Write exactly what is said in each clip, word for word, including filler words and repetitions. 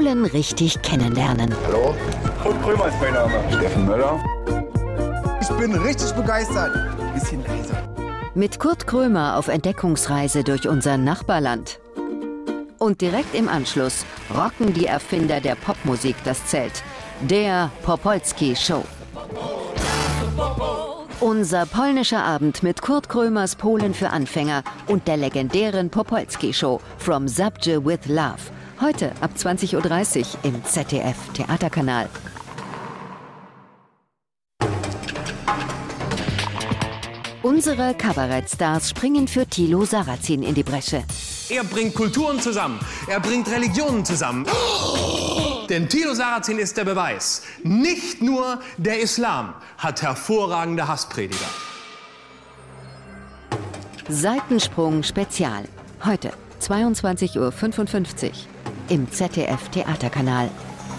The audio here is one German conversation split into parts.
Polen richtig kennenlernen. Hallo, Kurt Krömer ist mein Name. Steffen Möller. Ich bin richtig begeistert. Bisschen leiser. Mit Kurt Krömer auf Entdeckungsreise durch unser Nachbarland. Und direkt im Anschluss rocken die Erfinder der Popmusik das Zelt. Der Popolski Show. Unser polnischer Abend mit Kurt Krömers Polen für Anfänger und der legendären Popolski Show From Zabrze with Love. Heute ab zwanzig Uhr dreißig im Z D F Theaterkanal. Unsere Kabarettstars springen für Thilo Sarrazin in die Bresche. Er bringt Kulturen zusammen, er bringt Religionen zusammen. Denn Thilo Sarrazin ist der Beweis. Nicht nur der Islam hat hervorragende Hassprediger. Seitensprung Spezial. Heute zweiundzwanzig Uhr fünfundfünfzig im Z D F Theaterkanal.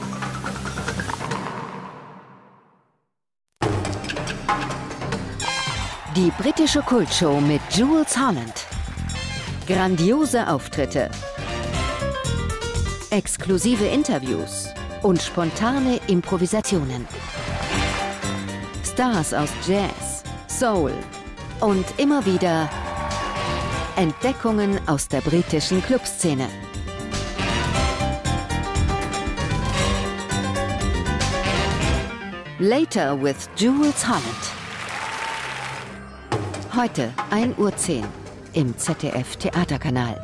Die britische Kultshow mit Jools Holland. Grandiose Auftritte, exklusive Interviews und spontane Improvisationen. Stars aus Jazz, Soul und immer wieder Entdeckungen aus der britischen Clubszene. Later with Jools Holland. Heute ein Uhr zehn im Z D F Theaterkanal.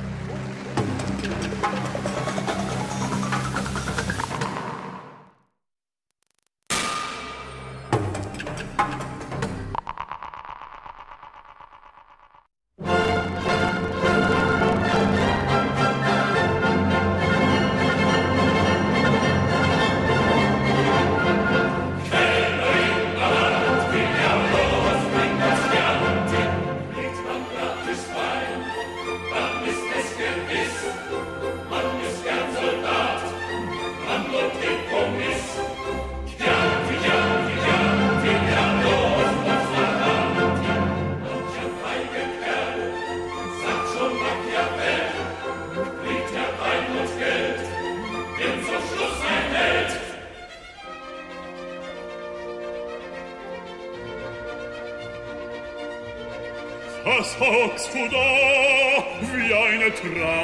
Was hockst du da wie eine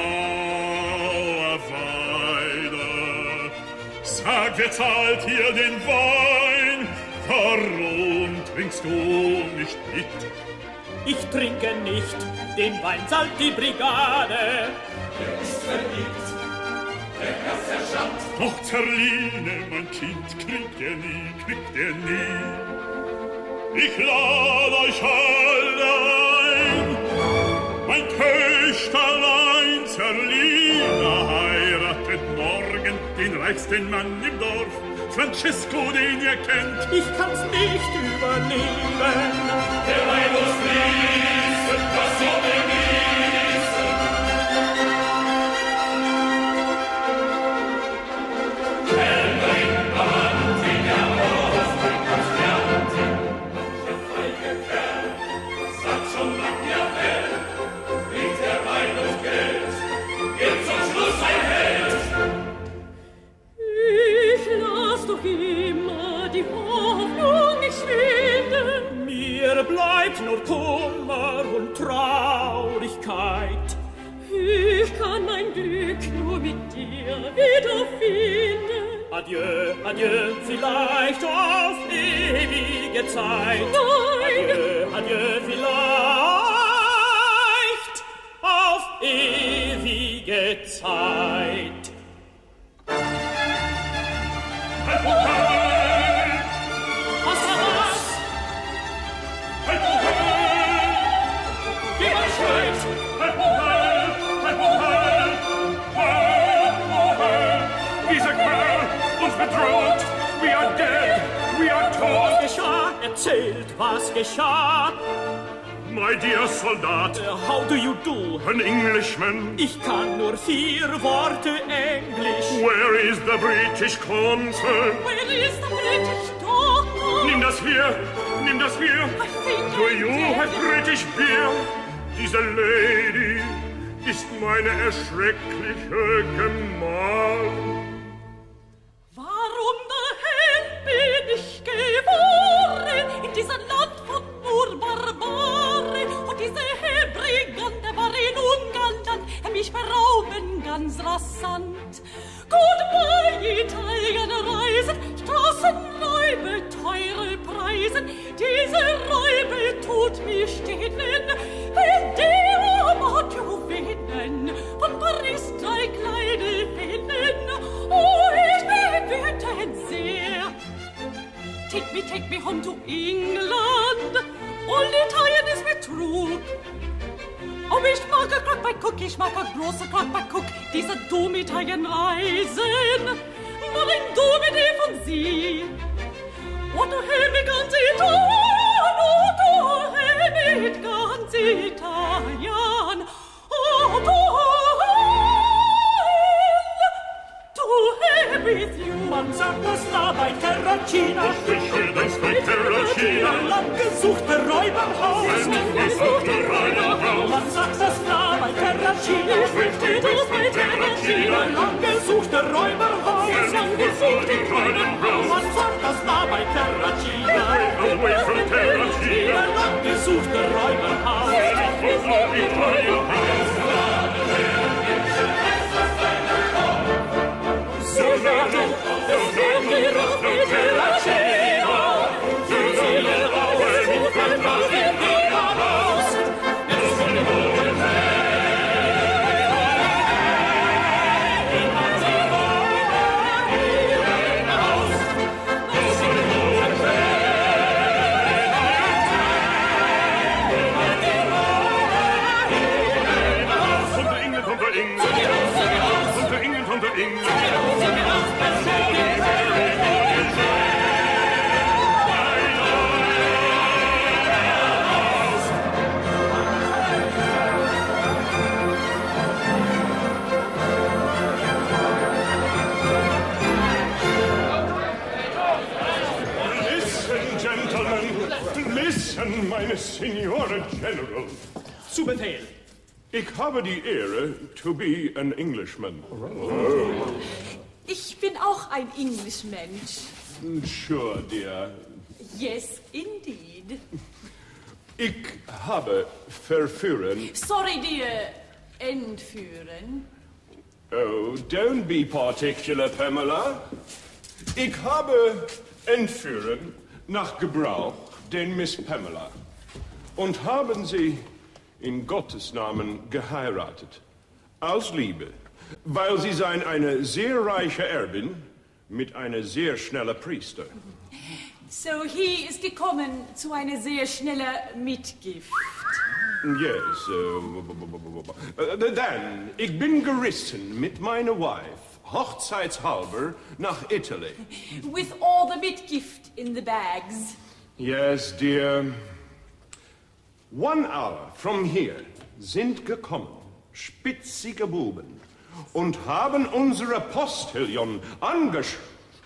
Trauerweide? Sag, wer zahlt hier den Wein? Warum trinkst du nicht mit? Ich trinke nicht, den Wein zahlt die Brigade. Er ist verliebt, der Herr Sergeant. Doch Zerline, mein Kind, kriegt er nie, kriegt er nie. Ich lad euch alle ein, mein Töchterlein Zerlina heiratet morgen den reichsten Mann im Dorf, Francesco, den ihr kennt. Ich kann's nicht überleben. Der Wein muss fließen, das Sonne genießen. Kellnerin, Amantin, ja, Ostwind, Sterntin, mancher feige Kerl, sagt schon Machiavel, bringt der Wein und Geld, wird zum Schluss ein Held. Ich lass doch immer die Hoffnung nicht schwinden. Mir bleibt nur Kummer und Traurigkeit. Ich kann mein Glück nur mit dir wiederfinden. Adieu, adieu, vielleicht auf ewige Zeit. Nein! Adieu, adieu, vielleicht auf ewige Zeit. Halt, oh, halt! Was war das? Halt, oh, halt! Jemand schreit! Halt, oh, halt! Halt, oh, halt! Halt, oh, halt! Dieser Kerl uns bedroht! We are dead! We are Was told! geschah? Erzählt, was geschah? My dear Soldat, Uh, how do you do? an Englishman. Ich kann nur vier Worte Englisch. Where is the British consul? Where is the British doctor? Nimm das hier! Nimm das hier! I think Do I'm you dead. have British beer? Diese Lady ist meine erschreckliche Gemahl. me, take me home to England. All Italien ist Betrug. Oh, ich mag a Crock by Cook, ich mag a große Crock by Cook, diese dumm Italien-Reisen. Wollen du mit ihr von sie? Und du hör mit ganz Italien, oh, du hör mit ganz Italien, oh, du with you. Man sagt das da bei Terracina. Ich will das bei Terracina. Lang gesuchte Räuberhaus. Lang gesuchte Räuberhaus. Man sagt das da bei Terracina. Ich will das bei Terracina. Lang gesuchte Räuberhaus. Lang gesuchte Räuberhaus. Man sagt das da bei Terracina. Away from Terracina. Lang gesuchte Räuberhaus. Meine Signore General. Zu Befehl. Ich habe die Ehre, to be an Englishman. Oh. Ich bin auch ein Englischmensch. Sure, dear. Yes, indeed. Ich habe verführen. Sorry, dear. Entführen. Oh, don't be particular, Pamela. Ich habe entführen nach Gebrauch den Miss Pamela. Und haben sie in Gottes Namen geheiratet. Aus Liebe. Weil sie seien eine sehr reiche Erbin mit einer sehr schnellen Priester. So, he ist gekommen zu einer sehr schnellen Mitgift. Yes. Uh, dann, ich bin gerissen mit meiner Wife, hochzeitshalber, nach Italy. With all the Mitgift in the bags. Yes, dear. One hour from here sind gekommen spitzige Buben und haben unsere Postillon angeschossen.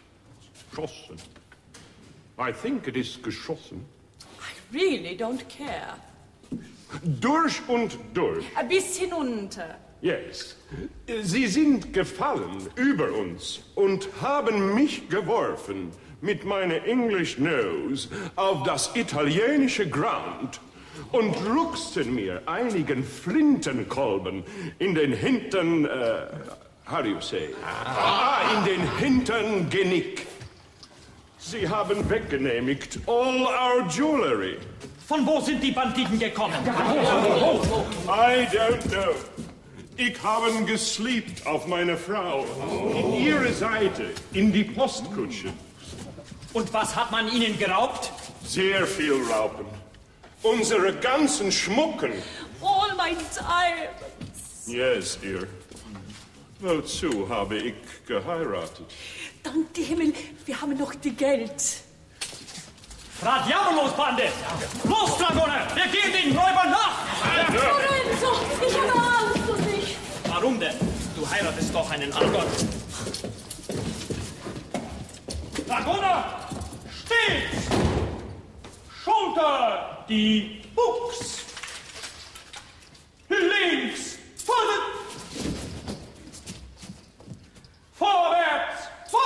I think it is geschossen. I really don't care. Durch und durch. Bis hinunter. Yes. Sie sind gefallen über uns und haben mich geworfen mit meiner English Nose auf das italienische Ground und luchsten mir einigen Flintenkolben in den hintern, uh, how do you say? Ah, in den hintern Genick. Sie haben weggenehmigt all our jewelry. Von wo sind die Banditen gekommen? I don't know. Ich habe gesleept auf meine Frau, in ihre Seite, in die Postkutsche. Und was hat man ihnen geraubt? Sehr viel Raupen. Unsere ganzen Schmucken. All my diamonds. Yes, dear. Wozu habe ich geheiratet? Dank dem Himmel, wir haben noch die Geld. Fra Diabolos, Bande! Los, Dragone! Wir gehen den Räubern nach! Lorenzo, ich habe Angst um dich. Warum denn? Du heiratest doch einen anderen. Dragoner! Stets! Schulter! Die Buchs! Links! Vorwärts! Vorwärts!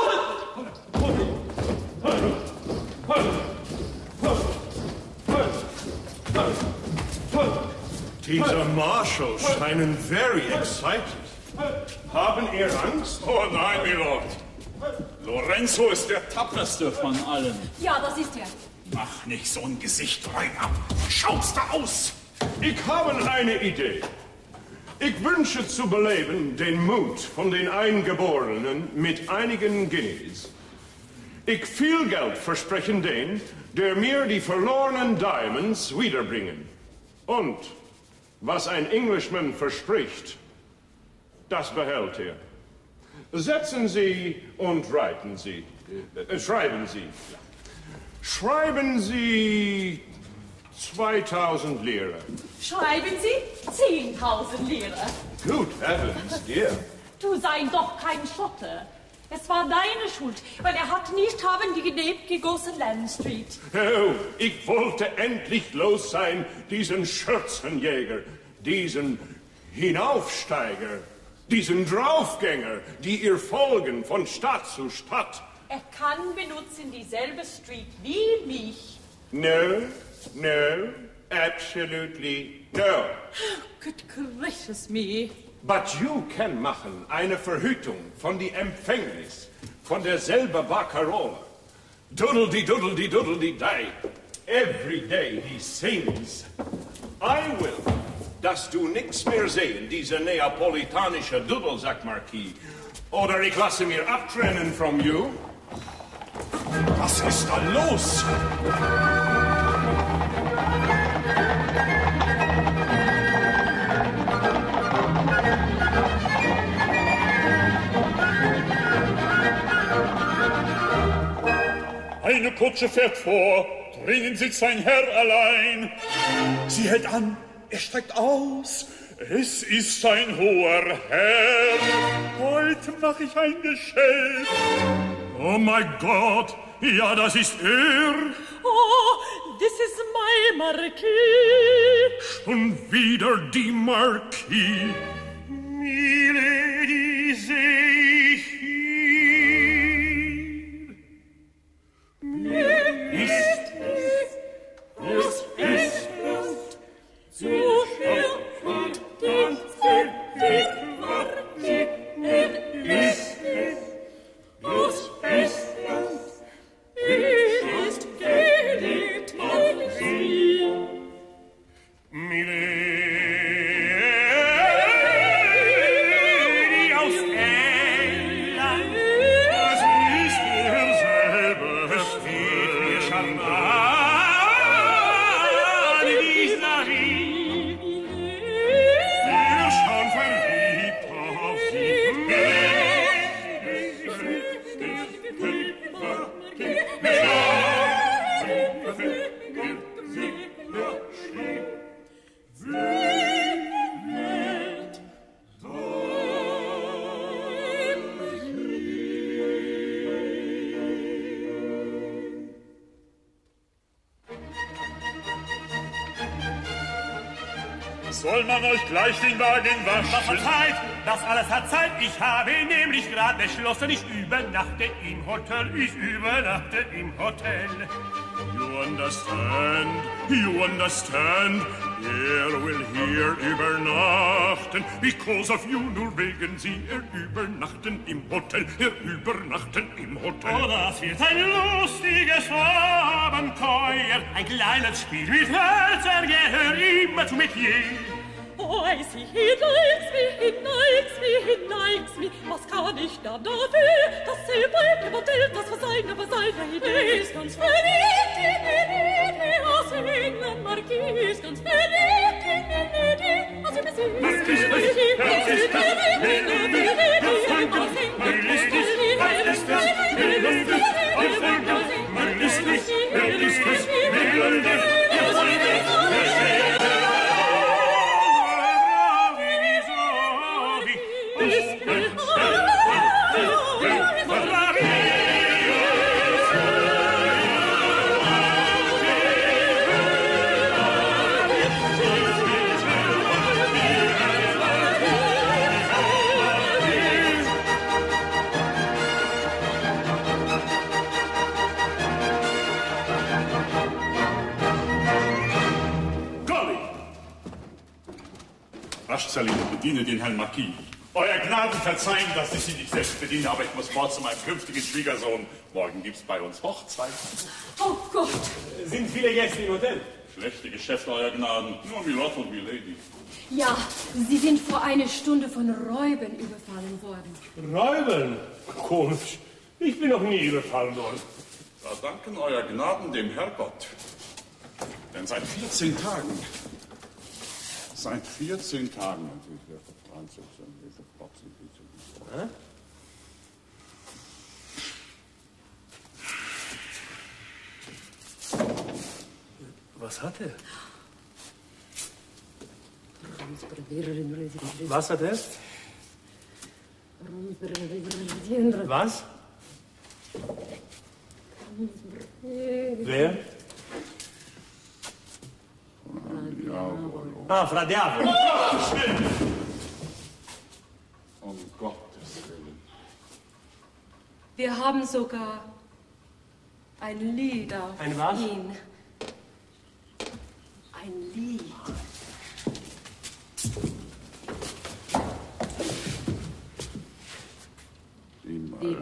Dieser Marshal scheinen very excited. Haben ihr Angst? Oh nein, Milord. Lorenzo ist der tapferste von allen. Ja, das ist er. Mach nicht so ein Gesicht rein ab. Schaust da aus? Ich habe eine Idee. Ich wünsche zu beleben den Mut von den Eingeborenen mit einigen Guineas. Ich viel Geld versprechen den, der mir die verlorenen Diamonds wiederbringen. Und was ein Englishman verspricht, das behält er. Setzen Sie und reiten Sie. Äh, schreiben Sie. Schreiben Sie zweitausend Lire. Schreiben Sie zehntausend Lire. Good heavens, dear. Du sei doch kein Schotte. Es war deine Schuld, weil er hat nicht haben die Geneb gegossen Lamb Street. Oh, ich wollte endlich los sein, diesen Schürzenjäger, diesen Hinaufsteiger, diesen Draufgänger, die ihr folgen von Stadt zu Stadt. Er kann benutzen dieselbe Street wie mich. No, no, absolutely no. Good gracious me. But you can machen eine Verhütung von die Empfängnis, von derselbe Baccarola. Doodle-dee-doodle-dee-doodle-dee-day. Every day he sings. I will, dass du nix mehr sehen, diese neapolitanische Dudelsack-Marquis. Oder ich lasse mir abtrennen from you. Was ist da los? Eine Kutsche fährt vor, drinnen sitzt ein Herr allein. Sie hält an, er steigt aus. Es ist ein hoher Herr. Heute mach ich ein Geschäft. Oh mein Gott, ja, das ist er. Oh, this is my Marquis. Schon wieder die Marquis. Milady, seh ich hier. Ist es, ist es, zu viel und dies für die Marquis. Ist es, was ist es, ist geliebt auf sie. Milady aus England, das ist derselbe, steht mir schon an, dieser Rie. Wir schon verliebt auf sie. Soll man euch gleich den Wagen waschen? Das hat Zeit, das alles hat Zeit. Ich habe nämlich gerade beschlossen, ich übernachte im Hotel. Ich übernachte im Hotel. You understand, you understand. Er will hier übernachten. Because of you, nur wegen sie. Er übernachten im Hotel. Er übernachten im Hotel. Oh, das wird ein lustiges Abenteuer. Ein kleines Spiel mit Hölzern gehört immer zu Metier. Oh, I see, he likes me, he likes me, he likes me. Was kann ich da dafür, dass er bleibt im Hotel, das war seine, war seine Idee. Ist ganz verliebt in Milady aus England, Marquis ist ganz verliebt in Milady aus England. Marquis ist verliebt in Milady aus England. Marquis ist Raschzerling, bediene den Herrn Marquis. Euer Gnaden verzeihen, dass ich Sie nicht selbst bediene, aber ich muss fort zu meinem künftigen Schwiegersohn. Morgen gibt's bei uns Hochzeit. Oh Gott! Sind viele Gäste im Hotel? Schlechte Geschäfte, Euer Gnaden. Nur Milord und Milady. Ja, Sie sind vor einer Stunde von Räubern überfallen worden. Räubern? Komisch. Ich bin noch nie überfallen worden. Da danken euer Gnaden dem Herrgott. Denn seit vierzehn Tagen, seit vierzehn Tagen, Hä? Was hat er? Was hat er? Was? Wer? Ah, Fra Diavolo. Um Gottes Willen. Wir haben sogar ein Lied auf Ein was? ihn. Ein Lied. Die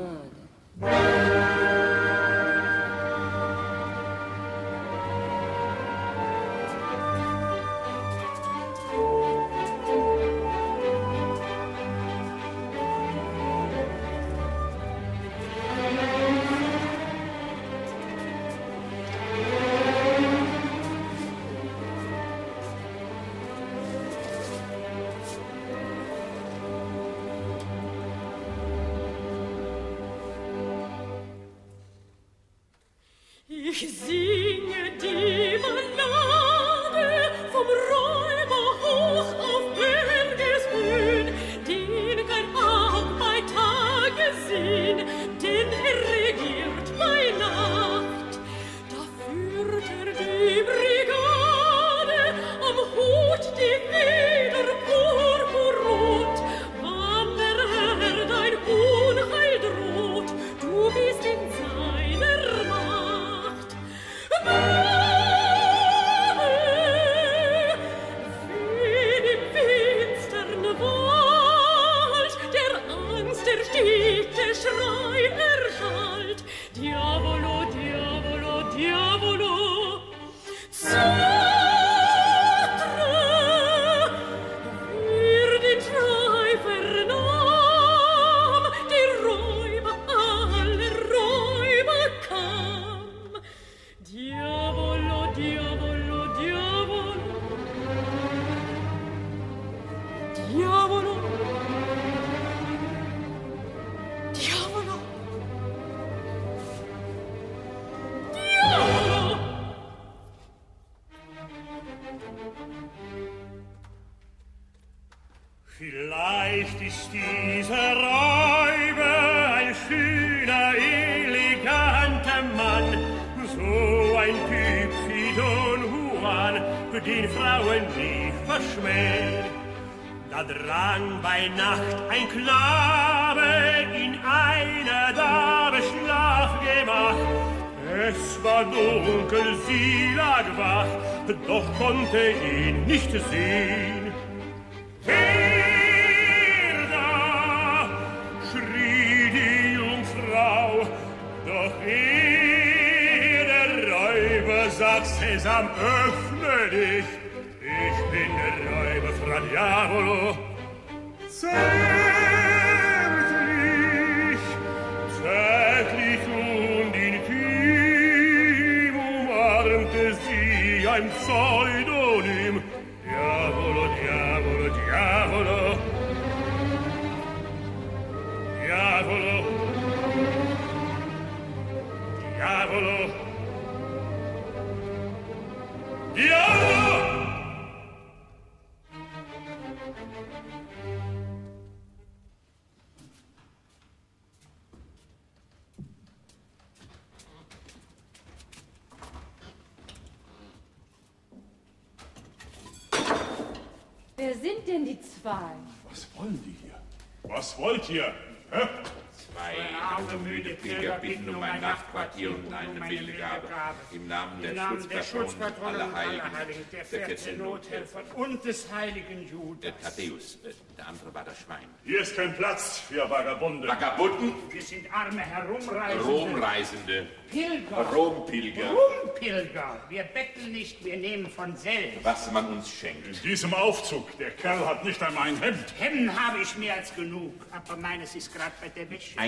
Ich singe die Ballade vom Räuber hoch auf Bergeshöhen, den kein Auge bei Tage sehen, denn er regiert bei Nacht. Da führt er die Brigade, am Hut die Feder purpurrot. Wann der Herr dein Unheil droht, du bist in seiner Macht. Wen im finstern Wald der Angst erstickte Schrei erschallt. Diavolo, Diavolo, Diavolo, Zatre, wer den Schrei vernahm, die Räuber, alle Räuber kam. Diavolo, Diavolo, Diavolo, Diavolo, Diavolo, Diavolo. Vielleicht ist dieser Räuber ein schöner, eleganter Mann, so ein Typ wie Don Juan, den Frauen nie verschmähen. Da drang bei Nacht ein Knabe in einer Dame Schlafgemach. Es war dunkel, sie lag wach, doch konnte ihn nicht sehen. Wer da? Schrie die Jungfrau, doch ehe der Räuber sagt, Sesam, öffne dich, ich bin der Räuber Fra Diavolo. Zärtlich, zärtlich und intim umarmte sie ein Pseudonym. Diavolo, Diavolo, Diavolo, Diavolo, Diavolo, Diavolo! Wer sind denn die zwei? Was wollen die hier? Was wollt ihr? Hä? Zwei arme, müde Pilger bitten um ein Nachtquartier und eine Bildgabe. Im Namen der Schutzpatronen aller Heiligen, der vierzehn Nothelfer und des heiligen Judas. Der Thaddäus, äh, der andere war das Schwein. Hier ist kein Platz für Vagabunden. Vagabunden? Wir sind arme Herumreisende. Romreisende. Pilger. Rompilger. Rumpilger. Wir betteln nicht, wir nehmen von selbst. Was man uns schenkt. In diesem Aufzug, der Kerl hat nicht einmal ein Hemd. Hemden habe ich mehr als genug, aber meines ist gerade bei der Wäsche. Ein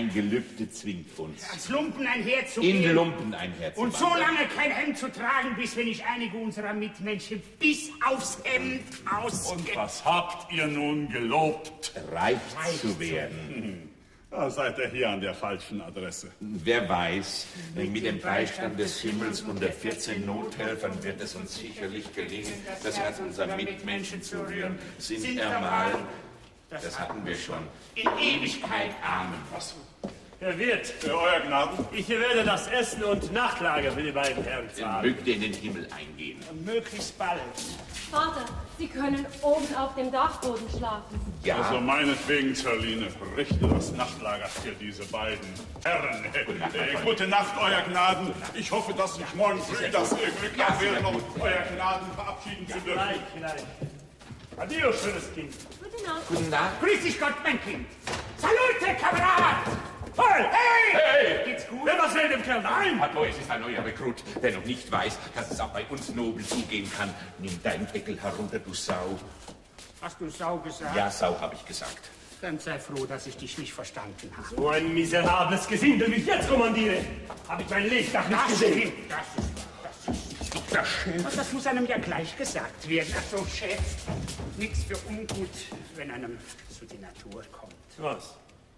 Ein Gelübde zwingt uns. Als Lumpen einherzugehen. In Lumpen einherzuwandern. Und so lange kein Hemd zu tragen, bis wenn ich einige unserer Mitmenschen bis aufs Hemd aus... Und was habt ihr nun gelobt? Reich, Reich zu werden. Hm. Da seid ihr hier an der falschen Adresse. Wer weiß, mit, mit dem Beistand des Himmels und der vierzehn Nothelfern wird es uns sicherlich gelingen, das Herz unserer Mitmenschen zu rühren. Sind ermahlen, das hatten wir schon. In Ewigkeit. Amen. Was? Herr Wirt, für euer Gnaden. Ich werde das Essen und Nachtlager für die beiden Herren zahlen. Mögt ihr in den Himmel eingehen. Möglichst bald. Vater, Sie können oben auf dem Dachboden schlafen. Ja. Also meinetwegen, Zerline, richte das Nachtlager für diese beiden Herren. Gute Nacht, äh, gute Nacht, euer Gnaden. Ich hoffe, dass ich morgen früh das äh, Glück habe, ja, noch euer Gnaden verabschieden ja, zu dürfen. Vielleicht, vielleicht. Adio, schönes Kind. Gute Nacht. Guten Nacht. Grüß dich Gott, mein Kind. Salute, Kamerad! Hey! Hey! Hey! Geht's gut? Wer was will dem Kerl? Nein! Hallo, es ist ein neuer Rekrut, der noch nicht weiß, dass es auch bei uns nobel zugehen kann. Nimm deinen Deckel herunter, du Sau. Hast du Sau gesagt? Ja, Sau, habe ich gesagt. Dann sei froh, dass ich dich nicht verstanden habe. So ein miserables Gesindel, wie ich jetzt kommandiere, habe ich mein Lebtag nicht das gesehen. Stimmt, das ist das ist das stimmt. Und das muss einem ja gleich gesagt werden. Ach so, Chef, nichts für ungut, wenn einem zu die Natur kommt. Was?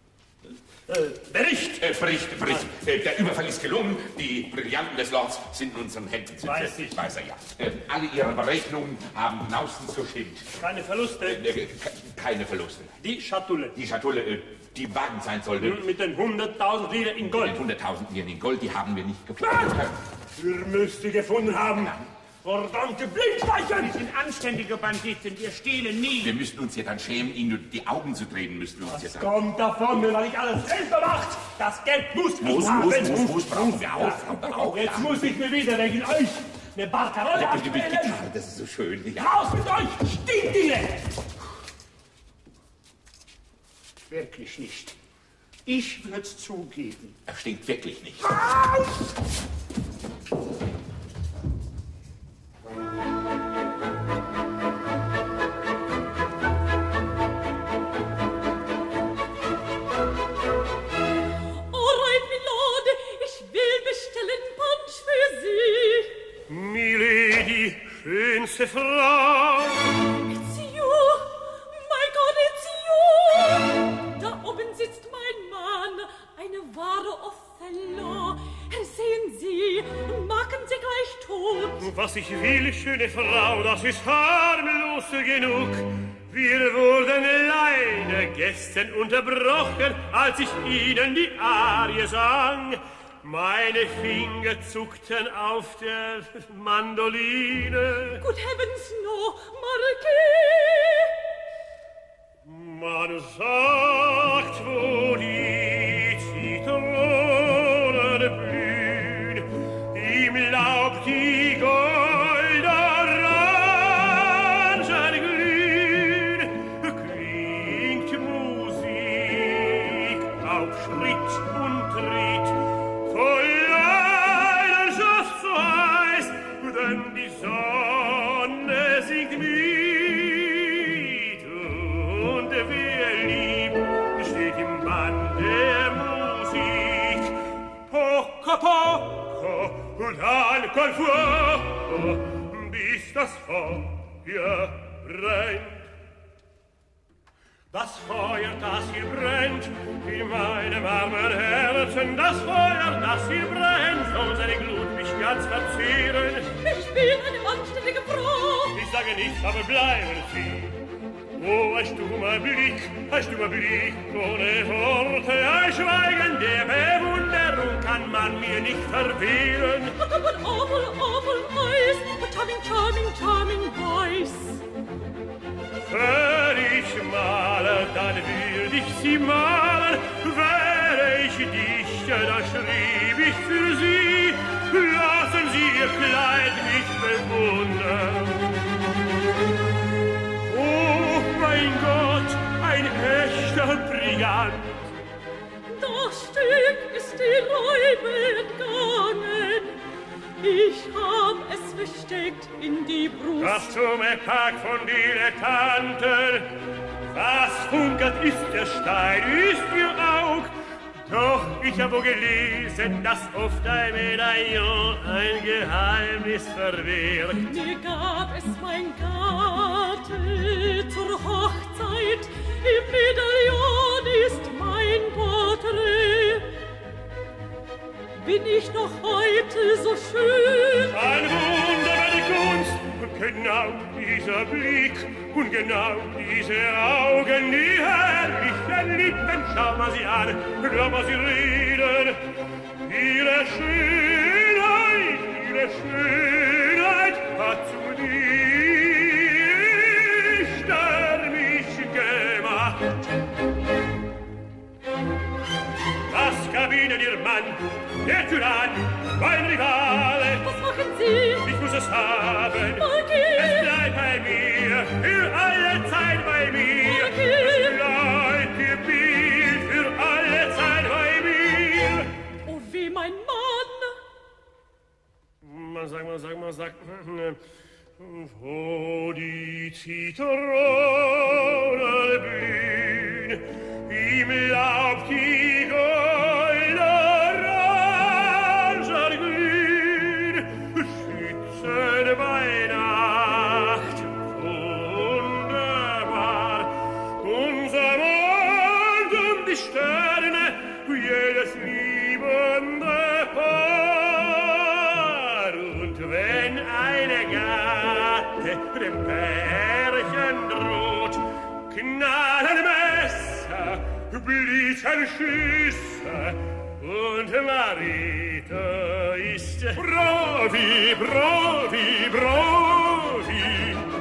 Äh, Bericht! Äh, Bericht, Bericht. Äh, der Überfall ist gelungen. Die Brillanten des Lords sind in unseren Händen. Weiß ich. Weiß er, ja. Äh, alle ihre Berechnungen haben genauestens gestimmt. Keine Verluste? Äh, keine Verluste. Die Schatulle? Die Schatulle, äh, die wagen sein sollte. Mit den hunderttausend Lire in Gold? Mit den hunderttausend Lire in Gold, die haben wir nicht gefunden. Wir müssten gefunden haben. Ja. Verdammte Blindschleicher! Wir sind anständige Banditen, wir stehlen nie. Wir müssten uns ja dann schämen, ihnen die Augen zu drehen, müssten wir uns jetzt. Kommt davon, wenn man nicht alles selber macht. Das Geld muss muss, haben. Muss, muss, muss, muss, brauchen wir auch. Ja. auch jetzt ja. muss ich mir wieder wegen euch eine Barcarolle ja, abstellen. Das ist so schön. Ja. Raus mit euch, Stinktiere! Wirklich nicht. Ich würd's zugeben. Er stinkt wirklich nicht. Raus! Milady, schönste Frau. Ezio, mein Gott, Ezio. Da oben sitzt mein Mann, eine wahre Othello. Sehen Sie, machen Sie gleich tot. Was ich will, schöne Frau, das ist harmlos genug. Wir wurden leider gestern unterbrochen, als ich Ihnen die Arie sang. Meine Finger zuckten auf der Mandoline. Good heavens, no, Marquis! Man sagt, wo die Zitronen blühen, im Laub die Goldorangen glühen, klingt Musik auf Schritt und Tritt, voll Leidenschaft so heiß, denn die Sonne singt mit, und wer liebt, steht im Bann der Musik. Poco, poco, und Alkohol vor, bis das Feuer brennt. Das Feuer, das hier brennt, in meinem armen Herzen, das Feuer, das hier brennt, soll seine Glut mich ganz verzehren. Ich bin eine anständige Frau. Ich sage nichts, aber bleiben Sie. Oh, ein stummer Blick, ein stummer Blick, ohne Worte, ein Schweigen der Bewunderung kann man mir nicht verwehren. What a good awful, awful eyes, a charming, charming, charming voice. Wenn ich male, dann will ich sie malen. Wäre ich Dichter, dann schrieb ich für sie. Lassen Sie Ihr Kleid mich bewundern. Oh, mein Gott, ein echter Brillant. Das Stück ist die Räume entgangen. Ich hab es versteckt in die Brust. Das dumme Pack von Dilettanten. Was funkelt ist der Stein, ist Ihr Aug. Doch ich habe gelesen, dass oft ein Medaillon ein Geheimnis verwirkt. Mir gab es mein Gatte zur Hochzeit, im Medaillon ist mein Porträt. Bin ich noch heute so schön? Ein Wunder, eine Kunst, und genau dieser Blick, und genau diese Augen, die herrlichen Lippen, schau mal sie an, glaub mal sie reden, ihre Schönheit, ihre Schönheit hat zu Dichter mich gemacht. Was gab Ihnen Ihr Mann, der Tyrann, mein Rivale? Was machen Sie? Ich muss es haben. Okay. Es bleibt bei mir, für alle Zeit bei mir. Okay. Es bleibt geblieben, für alle Zeit bei mir. Oh, wie mein Mann. Man sagt, man sagt, man sagt, wo die Zitronen blühen, im Laub die Goldorange glühen, schützen bei Nacht, wunderbar, unser Mond um die Sterne, jedes liebende Paar. Und wenn eine Gatte dem Pärchen droht, knallen Messer, blitzen Schüsse, und Marita ist bravi, bravi, bravi.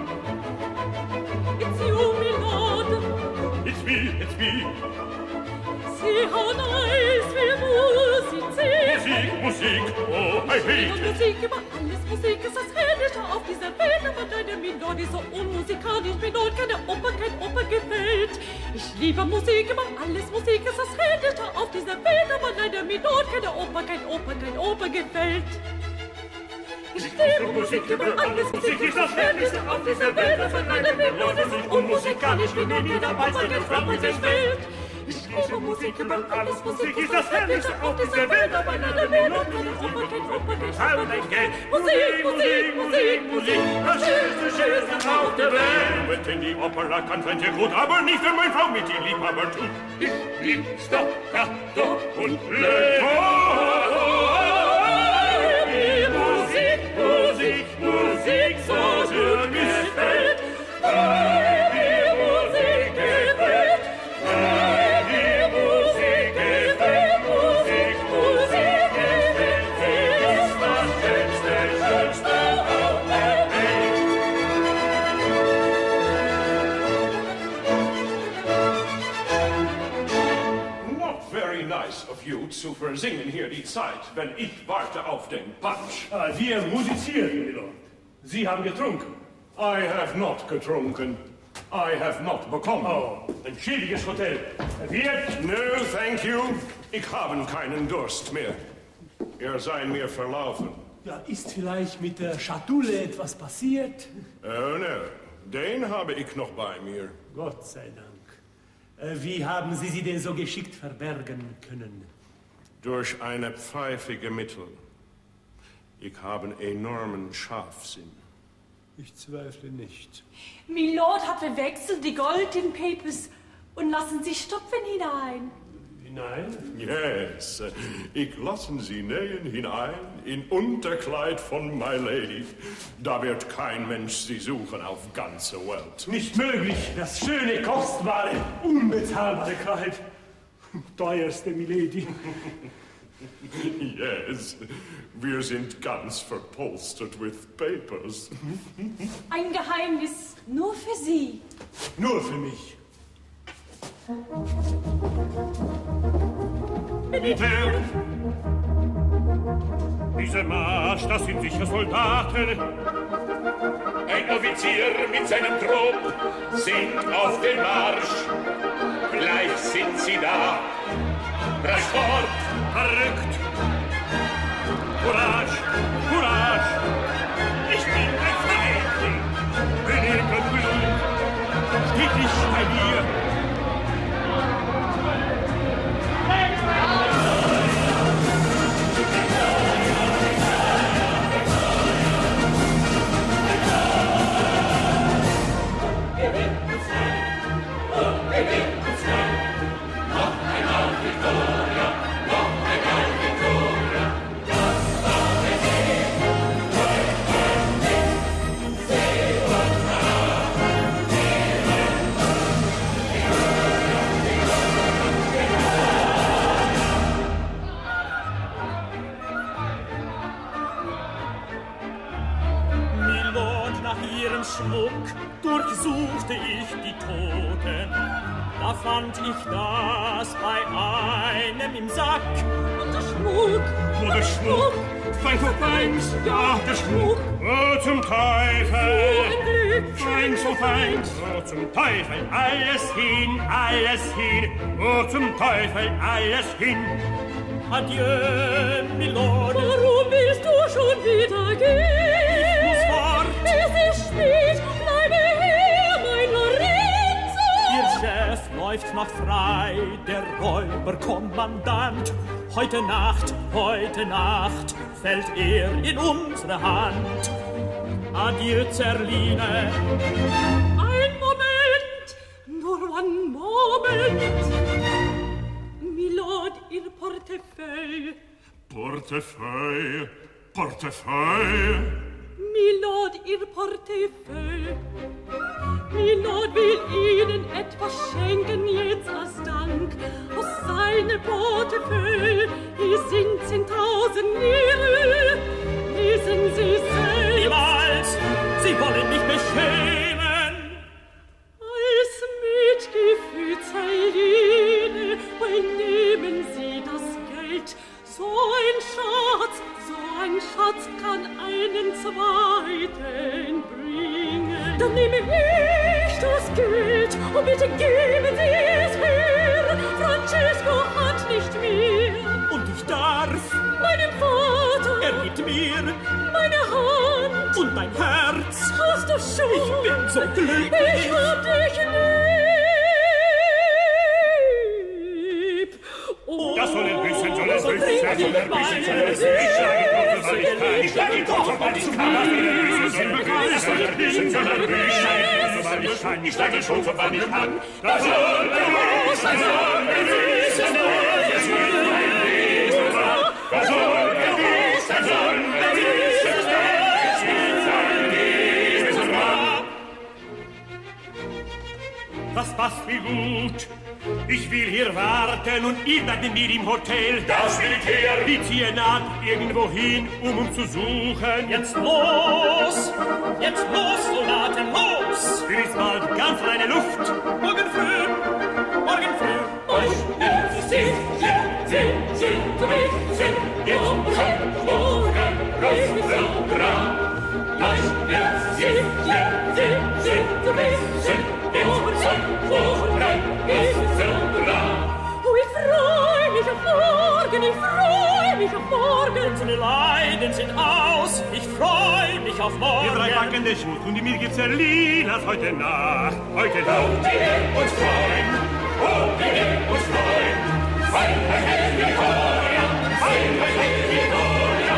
It's you, my lord. It's me, it's me. See how nice wir musizieren. Musik, Musik, oh, I hate it. Musik über alles, Musik ist das Herrliche auf dieser Welt, aber deine Melodie so unmusikalisch, Melodie, keine Oper, kein Oper gefällt. Ich liebe Musik über alles, Musik ist das Herrliche auf dieser Welt, aber deine Melodie, keine Oper, kein Oper, kein Oper gefällt. Ich liebe Musik über alles, Musik ist das Herrliche auf dieser Welt, aber deine Melodie so unmusikalisch, Melodie, keine Oper, kein Oper gefällt. Ich liebe Musik über alles, Musik ist das Herrliche auf dieser Welt, aber deine Melodie, keine Oper, kein Oper, kein Oper gefällt. Musik, Musik, Musik, Musik, das Schönste, Schönste auf der Welt. Wenn denn die Opera kann, fände ich gut, aber nicht, wenn mein Frau mit die Liebhaber tut. Ich lieb Staccato und Legato. Die Musik, Musik, Musik so schön gefällt. Die Musik gefällt. Die Musik gefällt. Musik, Musik gefällt. Sie ist das Schönste, Schönste auf der Welt. Not very nice of you zu versingen hier die Zeit, wenn ich warte auf den Punch. Ah, wir musizieren, Milord. Sie haben getrunken. I have not getrunken. I have not bekommen. Oh, ein schäbiges Hotel. Wird? No, thank you. Ich habe keinen Durst mehr. Ihr seid mir verlaufen. Ja, ist vielleicht mit der Schatulle etwas passiert? Oh, no. Den habe ich noch bei mir. Gott sei Dank. Äh, wie haben Sie sie denn so geschickt verbergen können? Durch eine pfeifige Mittel. Ich habe enormen Scharfsinn. Ich zweifle nicht. Milord hat verwechselt die Golden Papers und lassen sie stopfen hinein. Hinein? Yes. Ich lassen Sie nähen hinein in Unterkleid von My Lady. Da wird kein Mensch Sie suchen auf ganze Welt. Nicht möglich. Das schöne, kostbare, unbezahlbare Kleid. Teuerste Milady. Yes, wir sind ganz verpolstert with papers. Ein Geheimnis nur für Sie. Nur für mich. Militär! Dieser Marsch, das sind sicher Soldaten. Ein Offizier mit seinem Trupp sind auf dem Marsch. Gleich sind sie da. Rasch fort! Verrückt! Courage! Courage! Ich bin ein Feindling! Bin irgend Blut! Steht nicht bei mir! ihrem Schmuck durchsuchte ich die Toten. Da fand ich das bei einem im Sack. Und der Schmuck, wo der Schmuck, fein vor feins, ach der Schmuck. Oh, zum Teufel, feins vor feins, oh, zum Teufel, alles hin, alles hin, oh, zum Teufel, alles hin. Adieu, Milord. Warum willst du schon wieder gehen? Ich muss fort. Es ist spät, bleibe hier, mein Lorenzo. Ihr Chef läuft noch frei, der Räuberkommandant. Heute Nacht, heute Nacht fällt er in unsere Hand. Adieu, Zerline. Ein Moment, nur ein Moment. Milord, Ihr Portefeuille. Portefeuille, Portefeuille. Milord, Ihr Portefeuille. Milord will Ihnen etwas schenken jetzt als Dank. Aus seinem Portefeuille, hier sind zehntausend Lire. Lesen Sie selbst. Niemals, Sie wollen mich beschämen. Als Mitgefühl, Zerline, nehmen Sie das Geld. So ein Schatz, so ein Schatz kann einen zweiten bringen. Dann nehme ich das Geld und bitte geben Sie es her. Francesco hat nicht mehr. Und ich darf meinem Vater, er gibt mir meine Hand und mein Herz. Hast du schon? Ich bin so glücklich. Ich hab dich lieb. Oh, das soll er wissen, soll er wissen, soll er wissen, soll er wissen. Ich schlage ihn tot, sobald ich kann. Ich schlage ihn tot, sobald ich kann. Soll er wissen, soll er wissen, sobald ich kann. Ich schlage ihn tot, sobald ich kann. Das soll er wissen, soll er wissen, soll er wissen. Das soll er wissen, soll er wissen. Das passt mir gut. Ich will hier warten und ihr bleibt mir im Hotel. Das Militär! Wir ziehen ab irgendwo hin, um uns zu suchen. Jetzt los! Jetzt los, Soldaten, los! Für ist bald ganz reine Luft. Morgen früh, morgen früh. Und sie, sie, sie, sie, zu mich sind jetzt schon morgen Restaurant. Das jetzt sie, sie, sie, sie, zu mich sind jetzt schon morgen Restaurant. Oh, ich freu mich auf morgen, ich freu mich auf morgen. Unsere Leiden sind aus, ich freu mich auf morgen. Wir drei backen den Schmutz und mir gibt's Erlinas heute Nacht, heute Nacht. Und wir uns freuen, und wir uns freuen, weil ein Held wie Gloria, weil ein Held wie Gloria.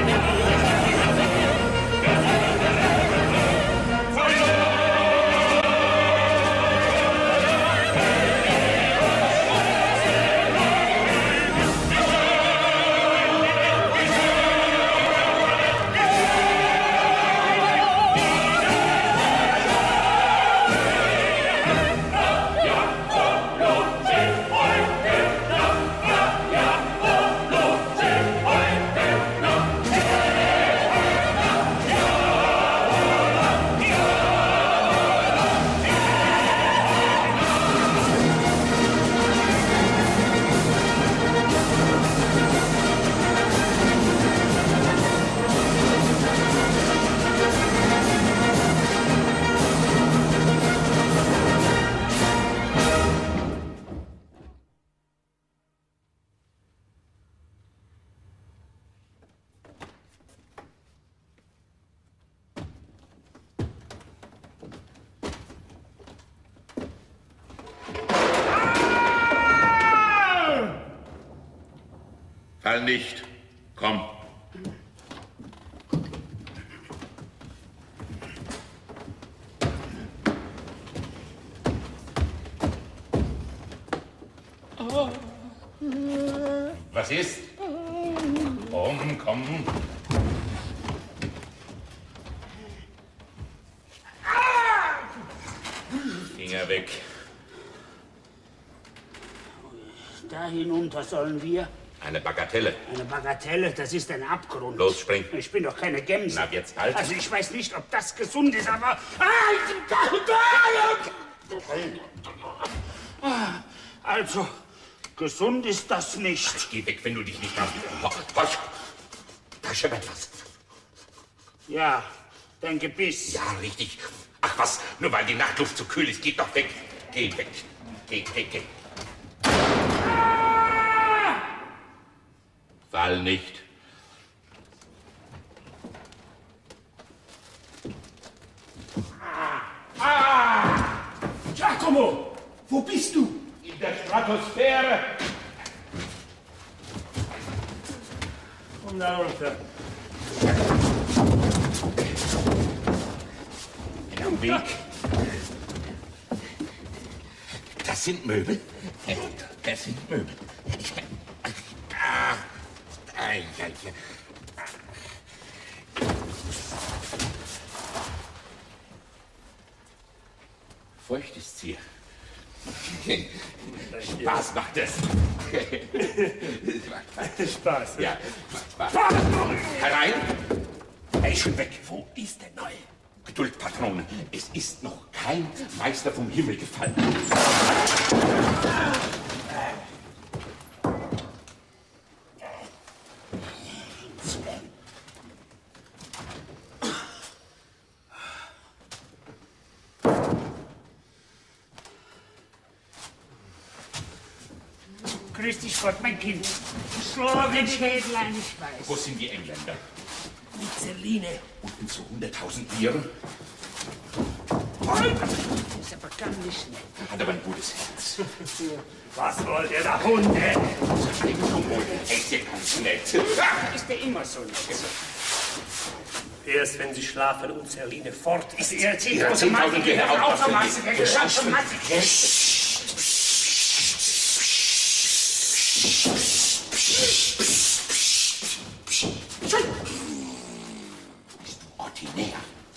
Fall nicht. Komm. Was ist? Komm, komm. Finger weg. Da hinunter sollen wir. Eine Bagatelle. Eine Bagatelle, das ist ein Abgrund. Los, spring. Ich bin doch keine Gemse. Na, jetzt halt. Also ich weiß nicht, ob das gesund ist, aber... Also, gesund ist das nicht. Geh weg, wenn du dich nicht hast. Horch! Da schimmert was. Ja, dein Gebiss. Ja, richtig. Ach was, nur weil die Nachtluft zu kühl ist, geht doch weg. Geh weg. Geh, geh, geh. Fall nicht. Ah! Giacomo, wo bist du? In der Stratosphäre. Komm da runter. In am Weg. Das sind Möbel. Das sind Möbel. Ah. Ei, ei, ei. Feucht ist's hier. Spaß macht es. Spaß. Ja, macht Spaß. Herein. Er ist schon weg. Wo ist der Neue? Geduld, Patron. Es ist noch kein Meister vom Himmel gefallen. Grüß dich Gott, mein Kind. Schlagen Schädlein, ich weiß. Wo sind die Engländer? Die Zerline. Unten zu hunderttausend Bieren. Das ist aber gar nicht nett. Hat aber ein gutes Herz. Was wollt ihr da, Hunde? Das Eigentum wohl. Er ist ja ganz nett. Ist der immer so nett? Erst wenn sie schlafen und Zerline fort ist. Er zieht Ja, Automatik, zehntausend er Automatik, Automatik, er Automatik. Bist du ordinär?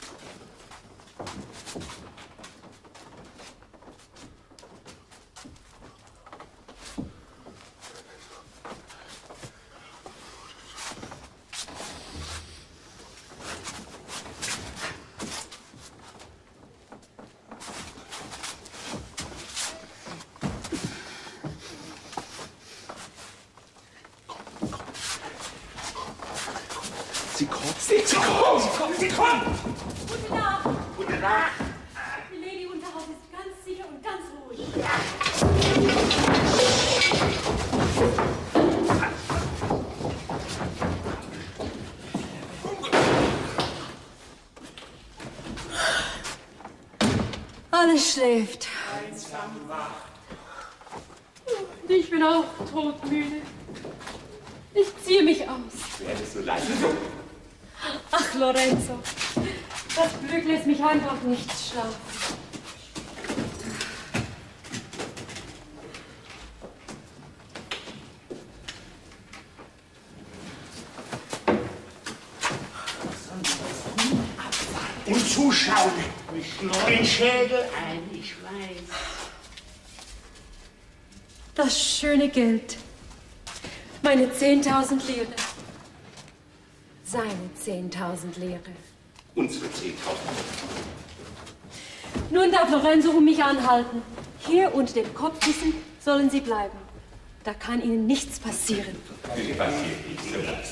Sie kommt, sie kommt, sie kommt, sie kommt! Guten Tag. Guten Tag! Die Lady Unterhaus ist ganz sicher und ganz ruhig. Alles schläft. Und ich bin auch todmüde. Ich ziehe mich aus. Werde so leise. Ach, Lorenzo, das Glück lässt mich einfach nicht schlafen. Und zuschauen. Ich schlage den Schädel ein, ich weiß. Das schöne Geld. Meine zehntausend Lire. Seine zehntausend Lire. Unsere zehntausend. Nun darf Lorenzo um mich anhalten. Hier unter dem Kopfkissen sollen Sie bleiben. Da kann Ihnen nichts passieren. Wie passiert nichts?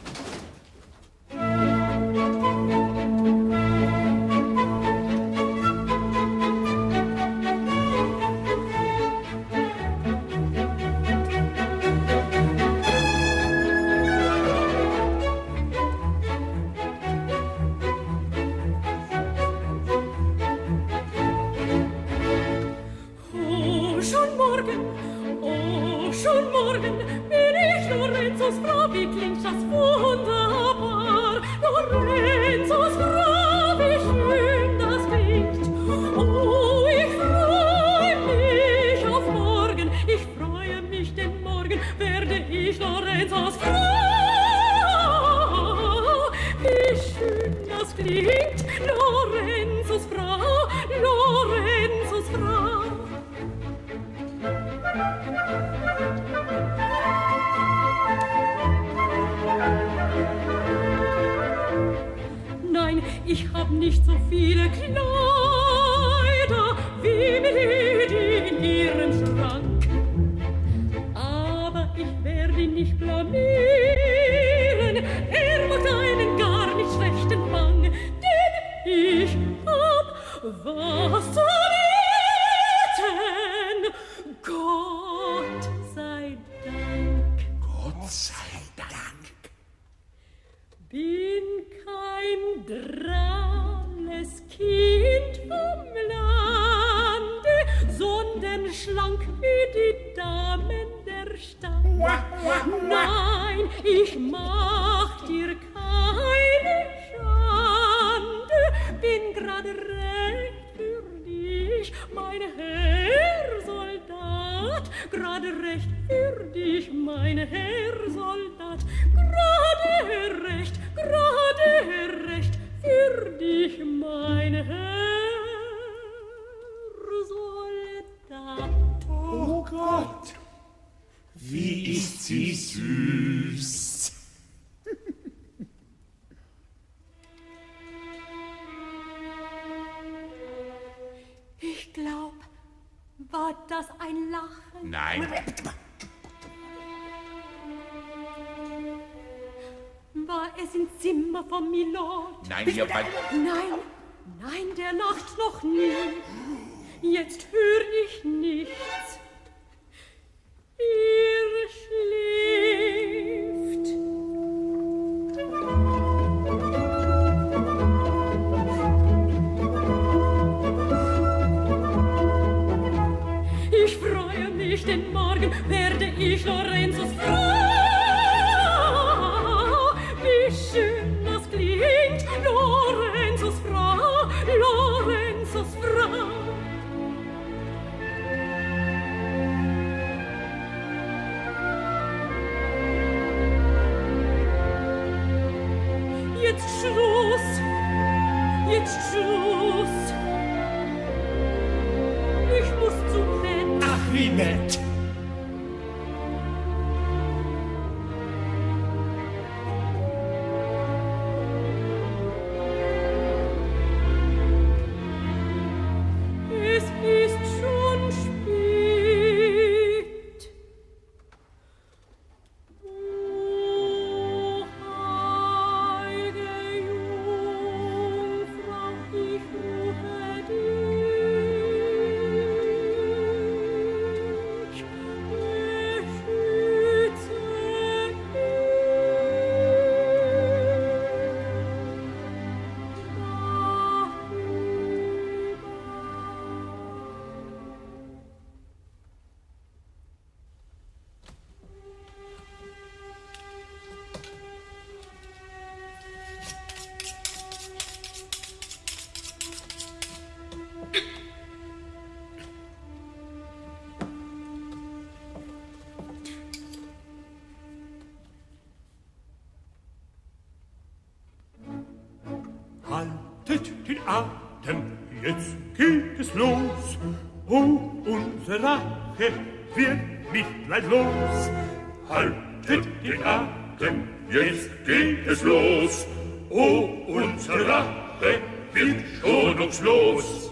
Oh, schon morgen, oh, schon morgen bin ich Lorenzos Frau. Wie klingt das wunderbar? Lorenzos Frau, wie schön das klingt. Oh, ich freue mich auf morgen. Ich freue mich, denn morgen werde ich Lorenzos Frau. Wie schön das klingt, Lorenzos Frau, Lorenzos Frau. ich hab nicht so viele Kleider wie Milady in ihrem Schrank. Aber ich werde ihn nicht blamieren, er macht einen gar nicht schlechten Fang, denn ich hab was zu bieten. Gott sei Dank. Gott sei Dank. Bin kein drahles Kind vom Lande, sondern schlank wie die Damen der Stadt. Nein, ich mach dir keine Schande, bin grad recht für dich, mein Herr Soldat, grad recht für dich, mein Herr Soldat, grade recht, grade recht für dich, mein Herr Soldat. Oh Gott, wie ist sie süß. Ich glaub, war das ein Lachen? Nein. War es im Zimmer von Milord? Nein, hier bei... Nein, nein, der lacht noch nie. Jetzt hör ich nichts. Ihr schläft. Ich freue mich, denn morgen werde ich Lorenzos Frau. Wie schön das klingt, Lorenzos Frau, Lorenzos Frau. Jetzt Schluss, jetzt Schluss. Ich muss zum Bett. Ach, wie nett. Es ist schon spät. O heilige Jungfrau, ich rufe dich. Beschütze Haltet den Atem, jetzt geht es los. Oh, unsere Rache wird mitleidlos. Haltet den Atem, jetzt geht es los. Oh, unsere Rache wird schonungslos.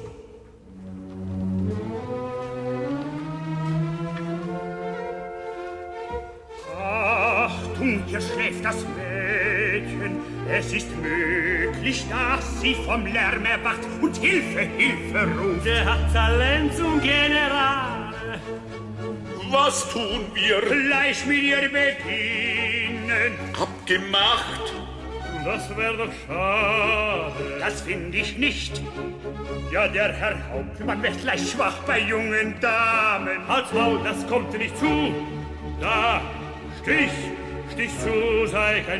Achtung, hier schläft das Mädchen. Es ist möglich, dass sie vom Lärm erwacht und Hilfe, Hilfe ruft. Der hat Talent zum General. Was tun wir? Gleich mit ihr beginnen. Abgemacht. Das wäre doch schade. Das finde ich nicht. Ja, der Herr Hauptmann wird gleich schwach bei jungen Damen. Halt's Maul, das kommt dir nicht zu. Da, Stich, Stich zu, sei kein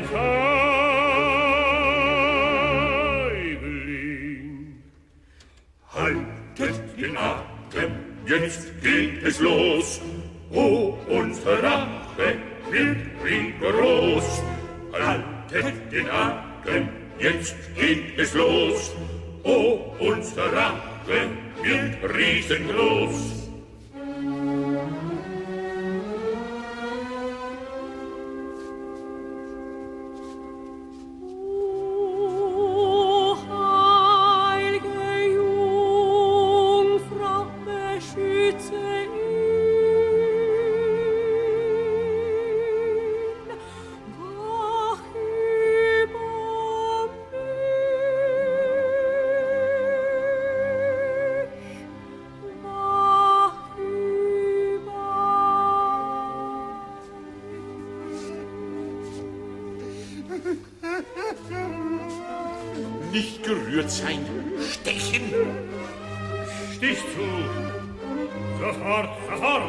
Feigling. Haltet den Atem, jetzt geht es los. Oh, unsere Rache wird rigoros. Haltet den Atem, jetzt geht es los. Oh, unsere Rache wird riesengroß. O Nicht gerührt sein. Stechen. Stich zu. Sofort, sofort.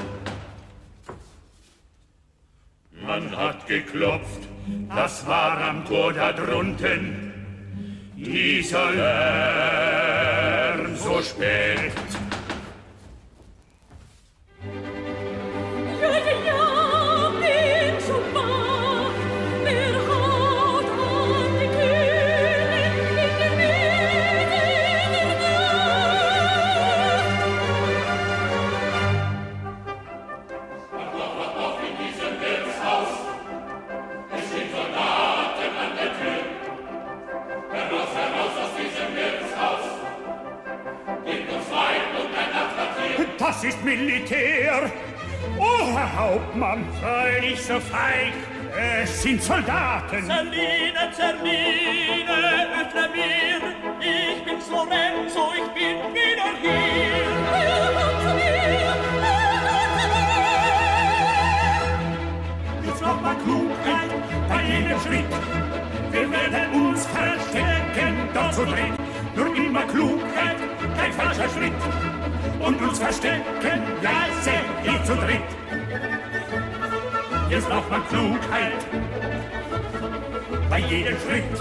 Man hat geklopft, das war am Tor da drunten. Dieser Lärm so spät. Ja, ja, ja, bin schon wach. Wer hat an die Kühle in der Mitte der Nacht? Wacht auf in diesem Wirtshaus. Es stehen Soldaten an der Tür. Heraus, heraus aus diesem Wirtshaus. Gebt uns Wein und ein Nachtquartier. Das ist Militär. Oh, Herr Hauptmann. Sei nicht so feig. Es sind Soldaten. Zerline, Zerline, öffne mir. Ich bin's Lorenzo, ich bin wieder hier. Willkommen zu mir, Jetzt braucht man Klugheit bei jedem Schritt. Wir werden uns verstecken, dort zu dritt. Nur immer Klugheit, kein falscher Schritt. Und uns verstecken, leise, hier zu dritt. Jetzt braucht man Klugheit bei jedem Schritt.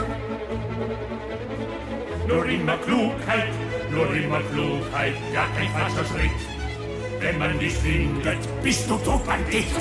Nur immer Klugheit, nur immer Klugheit, ja kein falscher Schritt. Wenn man dich findet, bist du tot beim Dicht.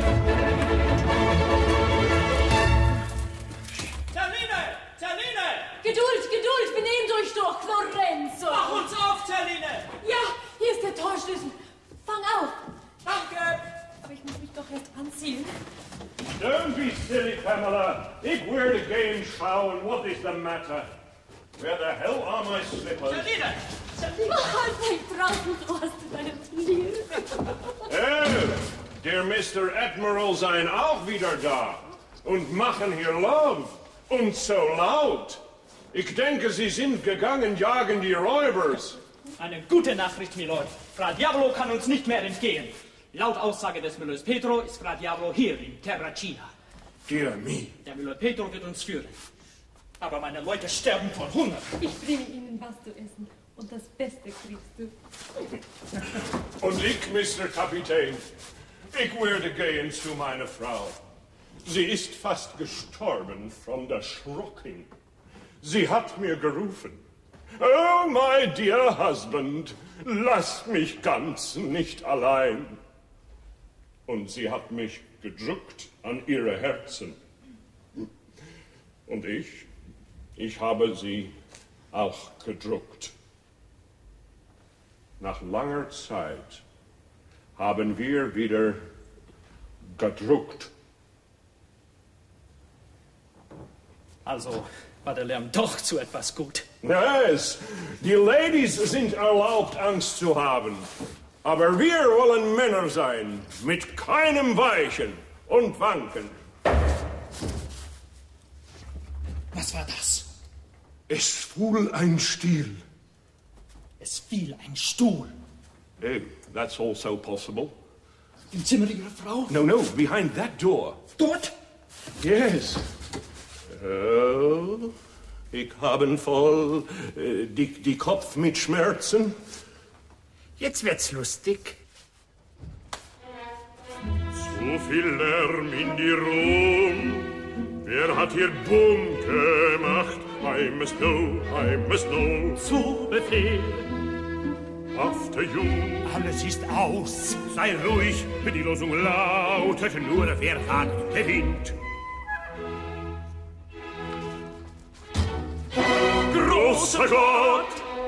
Zerline, Zerline! Geduld, Geduld, benehmen euch doch, Lorenzo. Mach uns auf, Zerline! Ja, hier ist der Torschlüssel. Fang auf. Danke! Aber ich muss mich doch erst anziehen. Don't be silly, Pamela. Ich werde gehen schauen. What is the matter? Where the hell are my slippers? Zerline! Zerline! Halt mich draußen, du hast deine Liebe. Oh, der Mister Admiral seien auch wieder da und machen hier Love und so laut. Ich denke, sie sind gegangen, jagen die Räubers. Eine gute Nachricht, Milord. Fra Diavolo kann uns nicht mehr entgehen. Laut Aussage des Müllers Petro ist Fra Diavolo hier in Terracina. Dear me. Der Müller Petro wird uns führen. Aber meine Leute sterben vor Hunger. Ich bringe Ihnen was zu essen. Und das Beste kriegst du. Und ich, Mister Kapitän, ich werde gehen zu meiner Frau. Sie ist fast gestorben von der Schrocken. Sie hat mir gerufen. Oh, my dear husband, lass mich ganz nicht allein. Und sie hat mich gedrückt an ihre Herzen. Und ich, ich habe sie auch gedrückt. Nach langer Zeit haben wir wieder gedruckt. Also war der Lärm doch zu etwas gut. Yes, die Ladies sind erlaubt, Angst zu haben. Aber wir wollen Männer sein, mit keinem Weichen und Wanken. Was war das? Es fiel ein Stiel. Es fiel ein Stuhl. Oh, that's also possible. Im Zimmer Ihrer Frau? No, no, behind that door. Dort? Yes. Oh, ich habe voll äh, die, die Kopf mit Schmerzen. Jetzt wird's lustig. So viel Lärm in die Rom. Wer hat hier Bumm gemacht? I must know, I must know. Zu Befehl. After you. Alles ist aus. Sei ruhig, wenn die Losung lautet, nur wer hat, gewinnt. Großer Gott,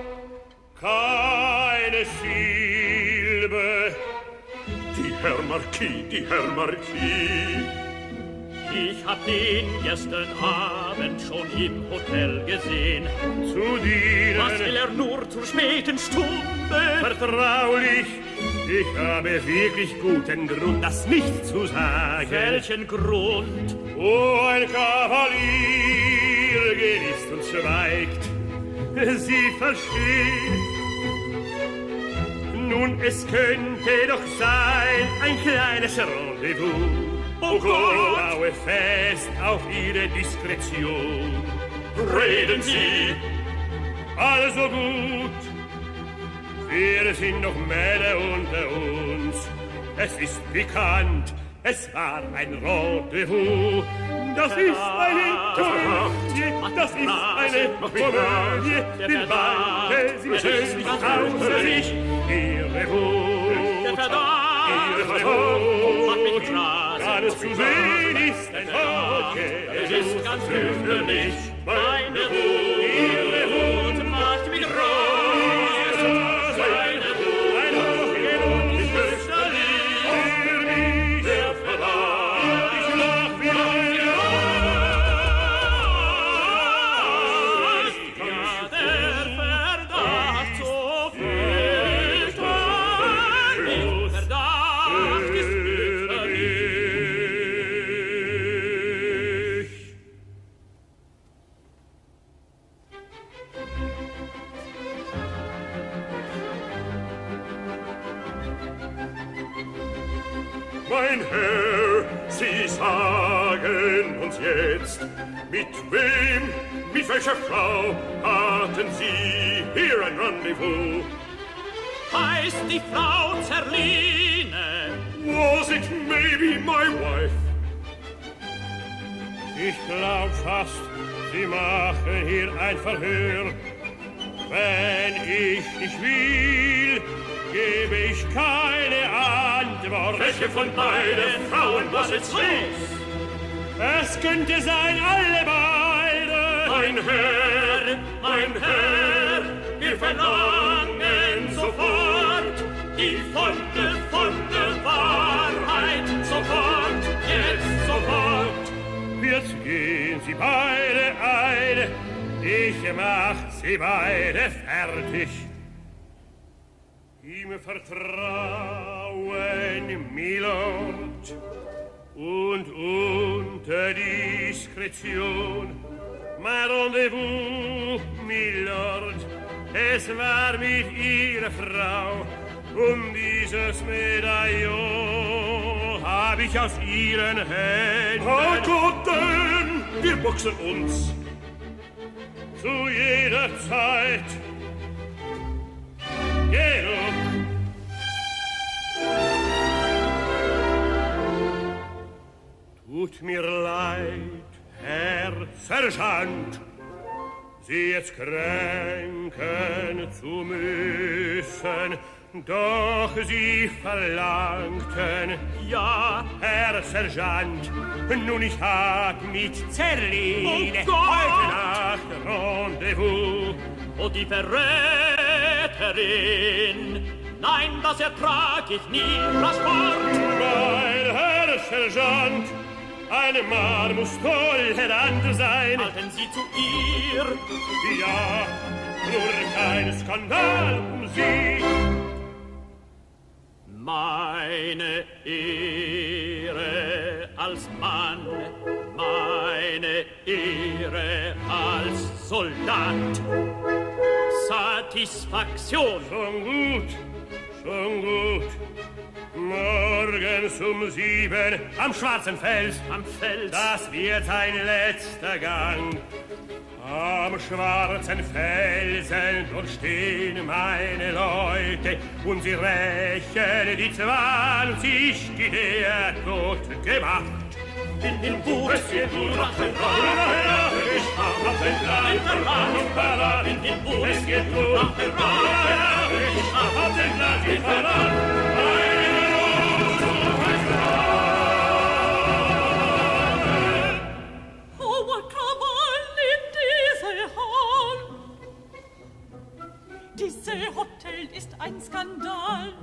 keine Silbe. Die Herr Marquis, die Herr Marquis. Ich hab den gestern Abend schon im Hotel gesehen. Zu dienen. Was will er nur zur späten Stunde? Vertraulich. Ich habe wirklich guten Grund, das nicht zu sagen. Welchen Grund? Oh, ein Kavalier genießt und schweigt. Sie versteht. Nun, es könnte doch sein, ein kleines Rendezvous. oh Gott, baue fest auf Ihre Diskretion. Reden Sie, also gut, wir sind noch Männer unter uns. Es ist bekannt, es war ein Rendezvous. Das ist eine Komödie, das ist eine Komödie, denn beide sind schön außer sich. Ihre Wut, ihre Verdacht, alles zu sehen ist ein Tod. Es ist ganz fürchterlich, meine Wut, ihre Wut macht mich groß. Seine Wut, ein Hochgenuss ist fürchterlich, für mich der Verdacht, ich lach wie ein Geräusch. Ja, der Verdacht so fürchterlich, Verdacht ist fürchterlich. Mein Herr, Sie sagen uns jetzt, mit wem, mit welcher Frau hatten Sie hier ein Rendezvous? Heißt die Frau Zerline? Was it maybe my wife? Ich glaub fast, Sie machen hier ein Verhör. Wenn ich nicht will, gebe ich keine Antwort. Welche von beiden Frauen, was ist los? Es könnte sein, alle beide. Mein Herr, mein Herr, wir verlangen sofort die volle, volle Wahrheit. Sofort, jetzt sofort. Jetzt gehen Sie beide ein, ich mach Sie beide fertig. Ihm vertrauen, Milord, und unter Diskretion. Mein Rendezvous, Milord, es war mit Ihrer Frau. Um dieses Medaillon hab ich aus Ihren Händen. Oh Gott, denn wir boxen uns zu jeder Zeit. Genug. Tut mir leid, Herr Sergeant, Sie jetzt kränken zu müssen, doch Sie verlangten, ja, Herr Sergeant, nun ich hab mit Zerline oh heute Nacht Rendezvous. Und die Verräterin, nein, das ertrag ich nie, das Wort. Mein Herr Sergeant, ein Mann muss tolerant sein. Halten Sie zu ihr. Ja, nur kein Skandal um Sie. Meine Ehre als Mann, meine Ehre als Soldat. Satisfaktion. Schon gut, schon gut. Morgens um sieben am schwarzen Fels, am Fels, das wird ein letzter Gang. Am schwarzen Felsen, dort stehen meine Leute und sie rächen die zwanzig, die der Tod gemacht. In den Buch, es geht nur nach dem Rad, ich hab den Plan, in den Buch, es geht nur nach dem Rad, ich hab den Plan, ich verrat. Diese Hotel ist ein Skandal.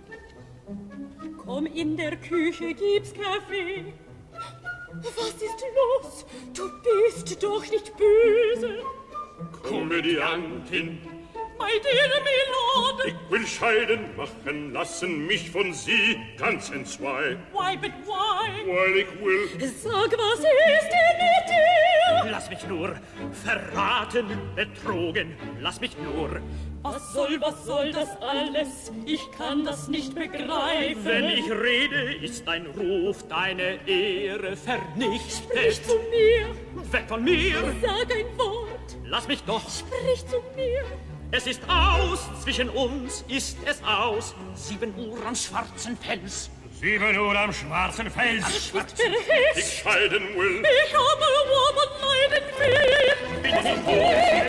Komm in der Küche, gib's Kaffee. Was ist los? Du bist doch nicht böse. Komödiantin, My dear Milord, ich will scheiden machen lassen mich von Sie ganz entzwei. Why, but why? Weil ich will. Sag, was ist denn mit dir? Lass mich mich nur, verraten, betrogen, lass mich nur. Was soll, was soll das alles? Ich kann das nicht begreifen. Wenn ich rede, ist dein Ruf, deine Ehre vernichtet. Sprich zu mir. Weg von mir. Sag ein Wort. Lass mich doch. Sprich zu mir. Es ist aus, zwischen uns ist es aus. Sieben Uhr am schwarzen Fels. Sieben Uhr am schwarzen Fels. Am schwarzen Fels. Ich scheiden will. Ich habe Woman leiden will. Bitte nicht hoch.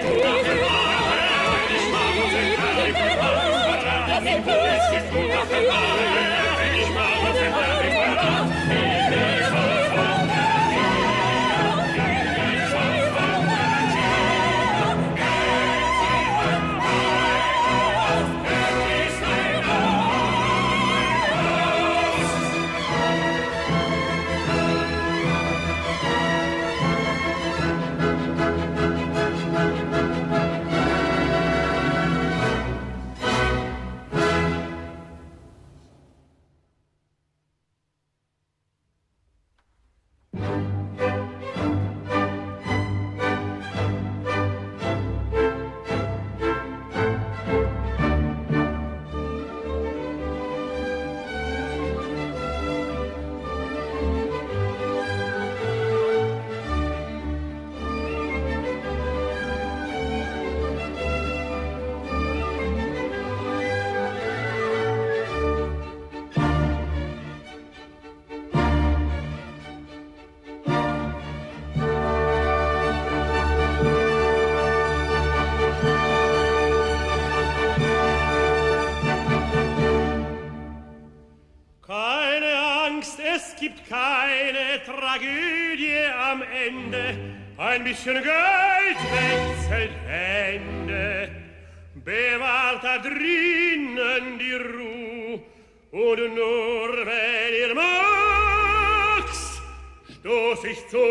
Ein bisschen Geld wechselt Hände, bewahrt da drinnen die Ruhe, und nur wenn ihr magst, stoß ich zu.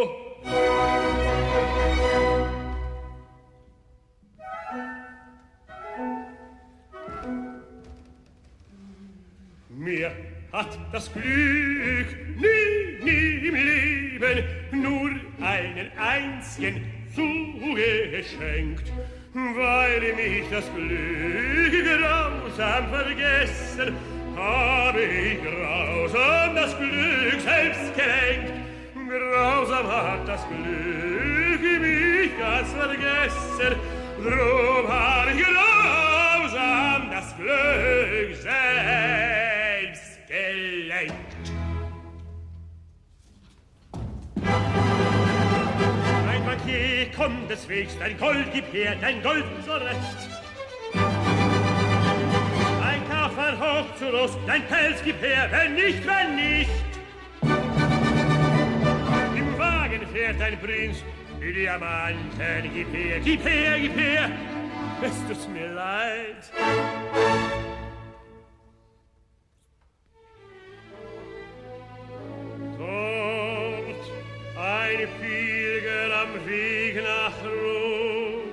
Mir hat das Glück nie, nie im Leben nur einen einzigen zugeschenkt, weil mich das Glück grausam vergessen, habe ich grausam das Glück selbst gelenkt. Grausam hat das Glück mich ganz vergessen, drum habe ich grausam das Glück selbst gelenkt. Ein Bankier kommt des Wegs, dein Gold gib her, dein Gold so recht. Ein Kaufmann hoch zu Rost, dein Pelz gib her, wenn nicht, wenn nicht. Im Wagen fährt ein Prinz, die Diamanten gib her, gib her, gib her. Es tut mir leid. Dort ein Pilger am Weg nach Rom.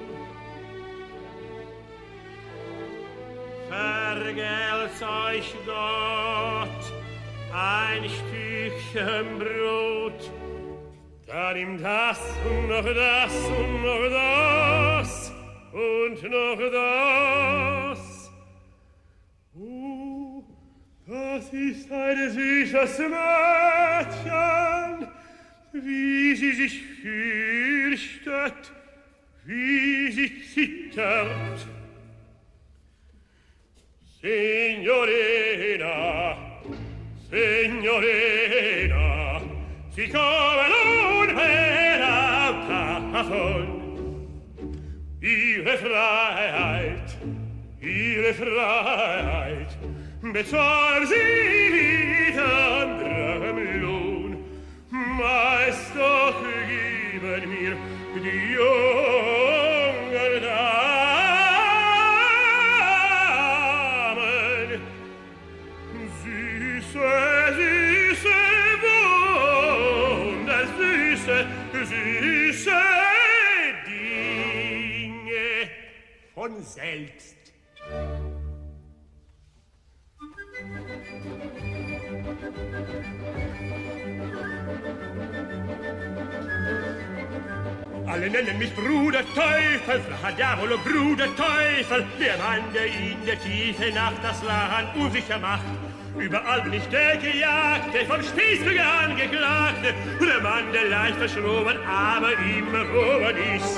Vergelt's euch Gott ein Stückchen Brot, da nimm das und noch das und noch das und noch das. Oh, das ist ein süßes Mädchen, wie sie sich fürchtet, wie sie zittert. Signorina, Signorina, sie kommen unverhaupt davon. Ihre Freiheit, ihre Freiheit, bezahlen sie mit anderem Lohn. Meist doch geben mir die jungen Damen süße, süße, wundersüße, süße Dinge von selbst. Alle nennen mich Bruder Teufel, Fra Diavolo, Bruder Teufel, der Mann, der in der tiefe Nacht das Land unsicher macht. Überall bin ich der Gejagte, vom Spießbürger angeklagte, der Mann, der leicht verschroben, aber immer oben ist.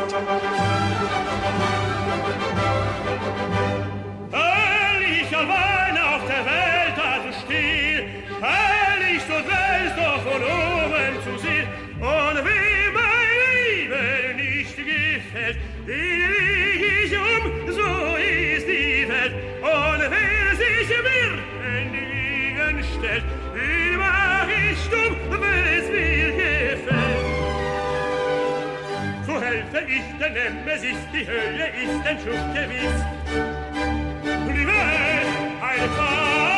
Herrlich allein auf der Welt da zu stehen, herrlich so selbst doch von oben zu sehen, und wie mein Leben nicht gefällt, wie ich um, so ist die Welt, und wer sich mir entgegenstellt, wie mach ich stumm, wenn es mir gefällt. So helfe ich der Nemesis, die Hölle ist ein Schuss gewiss, und die Welt eine Fahrt.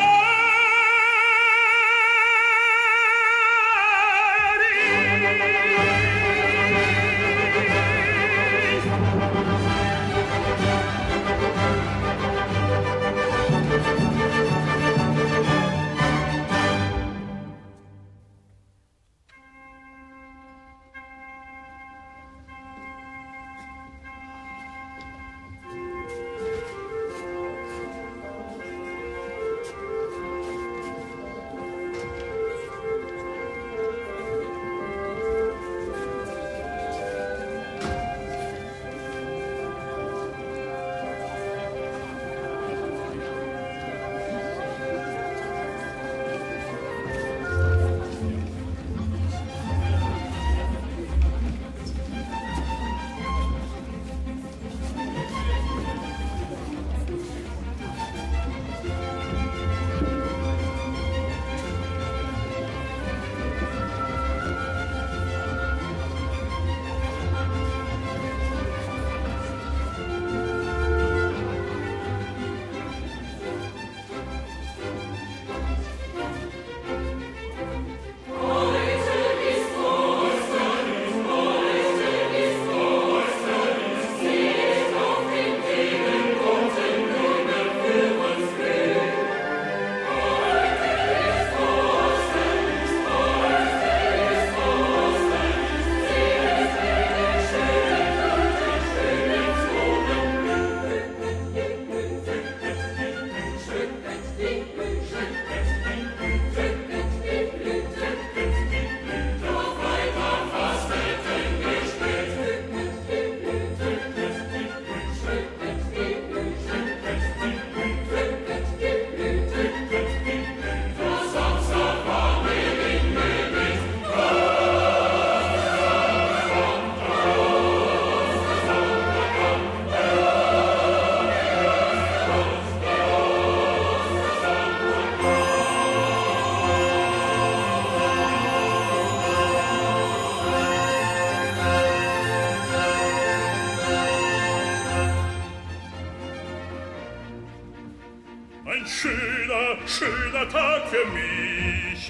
schöner Tag für mich,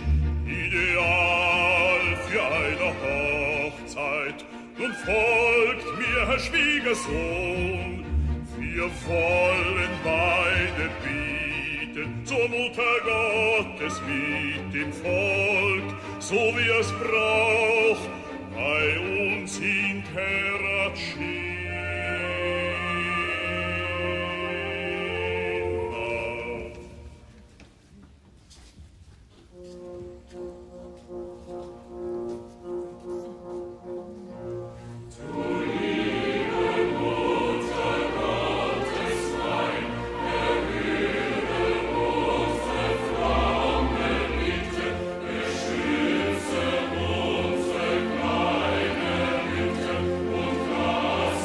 ideal für eine Hochzeit. Nun folgt mir, Herr Schwiegersohn, wir wollen beide bieten zur Mutter Gottes mit dem Volk, so wie es braucht bei uns in Terracina. Us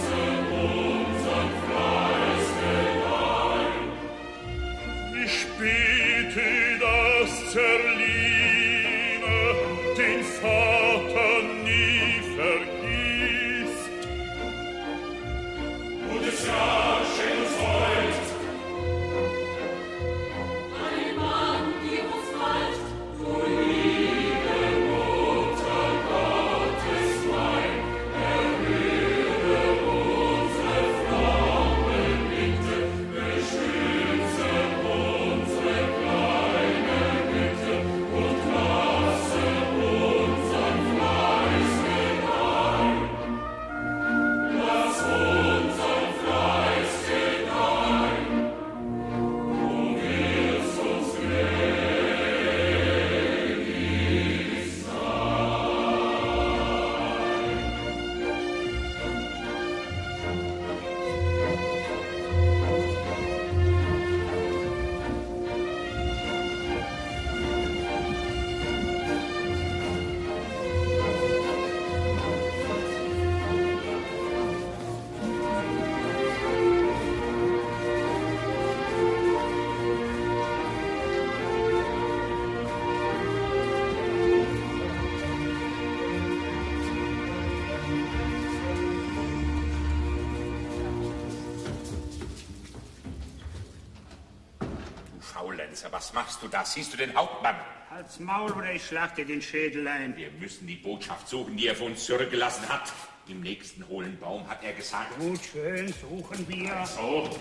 Lorenzer, was machst du da? Siehst du den Hauptmann? Halt's Maul oder ich schlag dir den Schädel ein. Wir müssen die Botschaft suchen, die er für uns zurückgelassen hat. Im nächsten hohlen Baum, hat er gesagt. Gut, schön, suchen wir. So.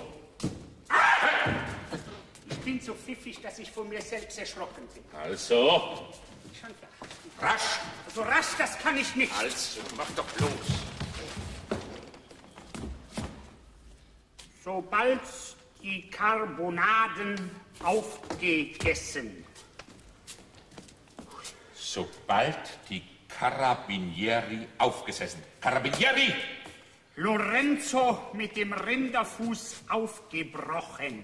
Ich bin so pfiffig, dass ich von mir selbst erschrocken bin. Also. Schon klar. Rasch. So rasch, das kann ich nicht. Also, mach doch bloß. Sobald die Karbonaden aufgegessen. Sobald die Carabinieri aufgesessen. Carabinieri! Lorenzo mit dem Rinderfuß aufgebrochen.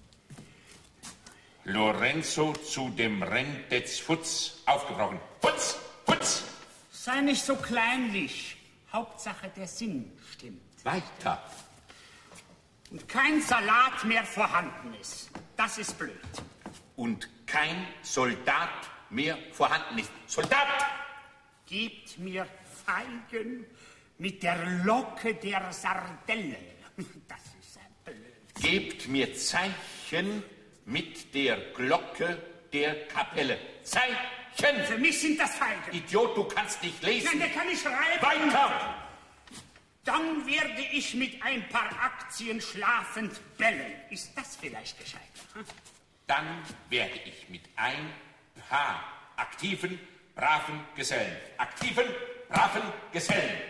Lorenzo zu dem Rendezfutz aufgebrochen. Futz! Futz! Sei nicht so kleinlich. Hauptsache der Sinn stimmt. Weiter. Und kein Salat mehr vorhanden ist. Das ist blöd. Und kein Soldat mehr vorhanden ist. Soldat! Gebt mir Feigen mit der Locke der Sardelle. Das ist ja blöd. Gebt mir Zeichen mit der Glocke der Kapelle. Zeichen! Für mich sind das Feigen. Idiot, du kannst nicht lesen. Nein, der kann nicht schreiben. Weiter! Dann werde ich mit ein paar Aktien schlafend bellen. Ist das vielleicht gescheit? Hm? Dann werde ich mit ein paar aktiven, braven Gesellen. Aktiven, braven Gesellen.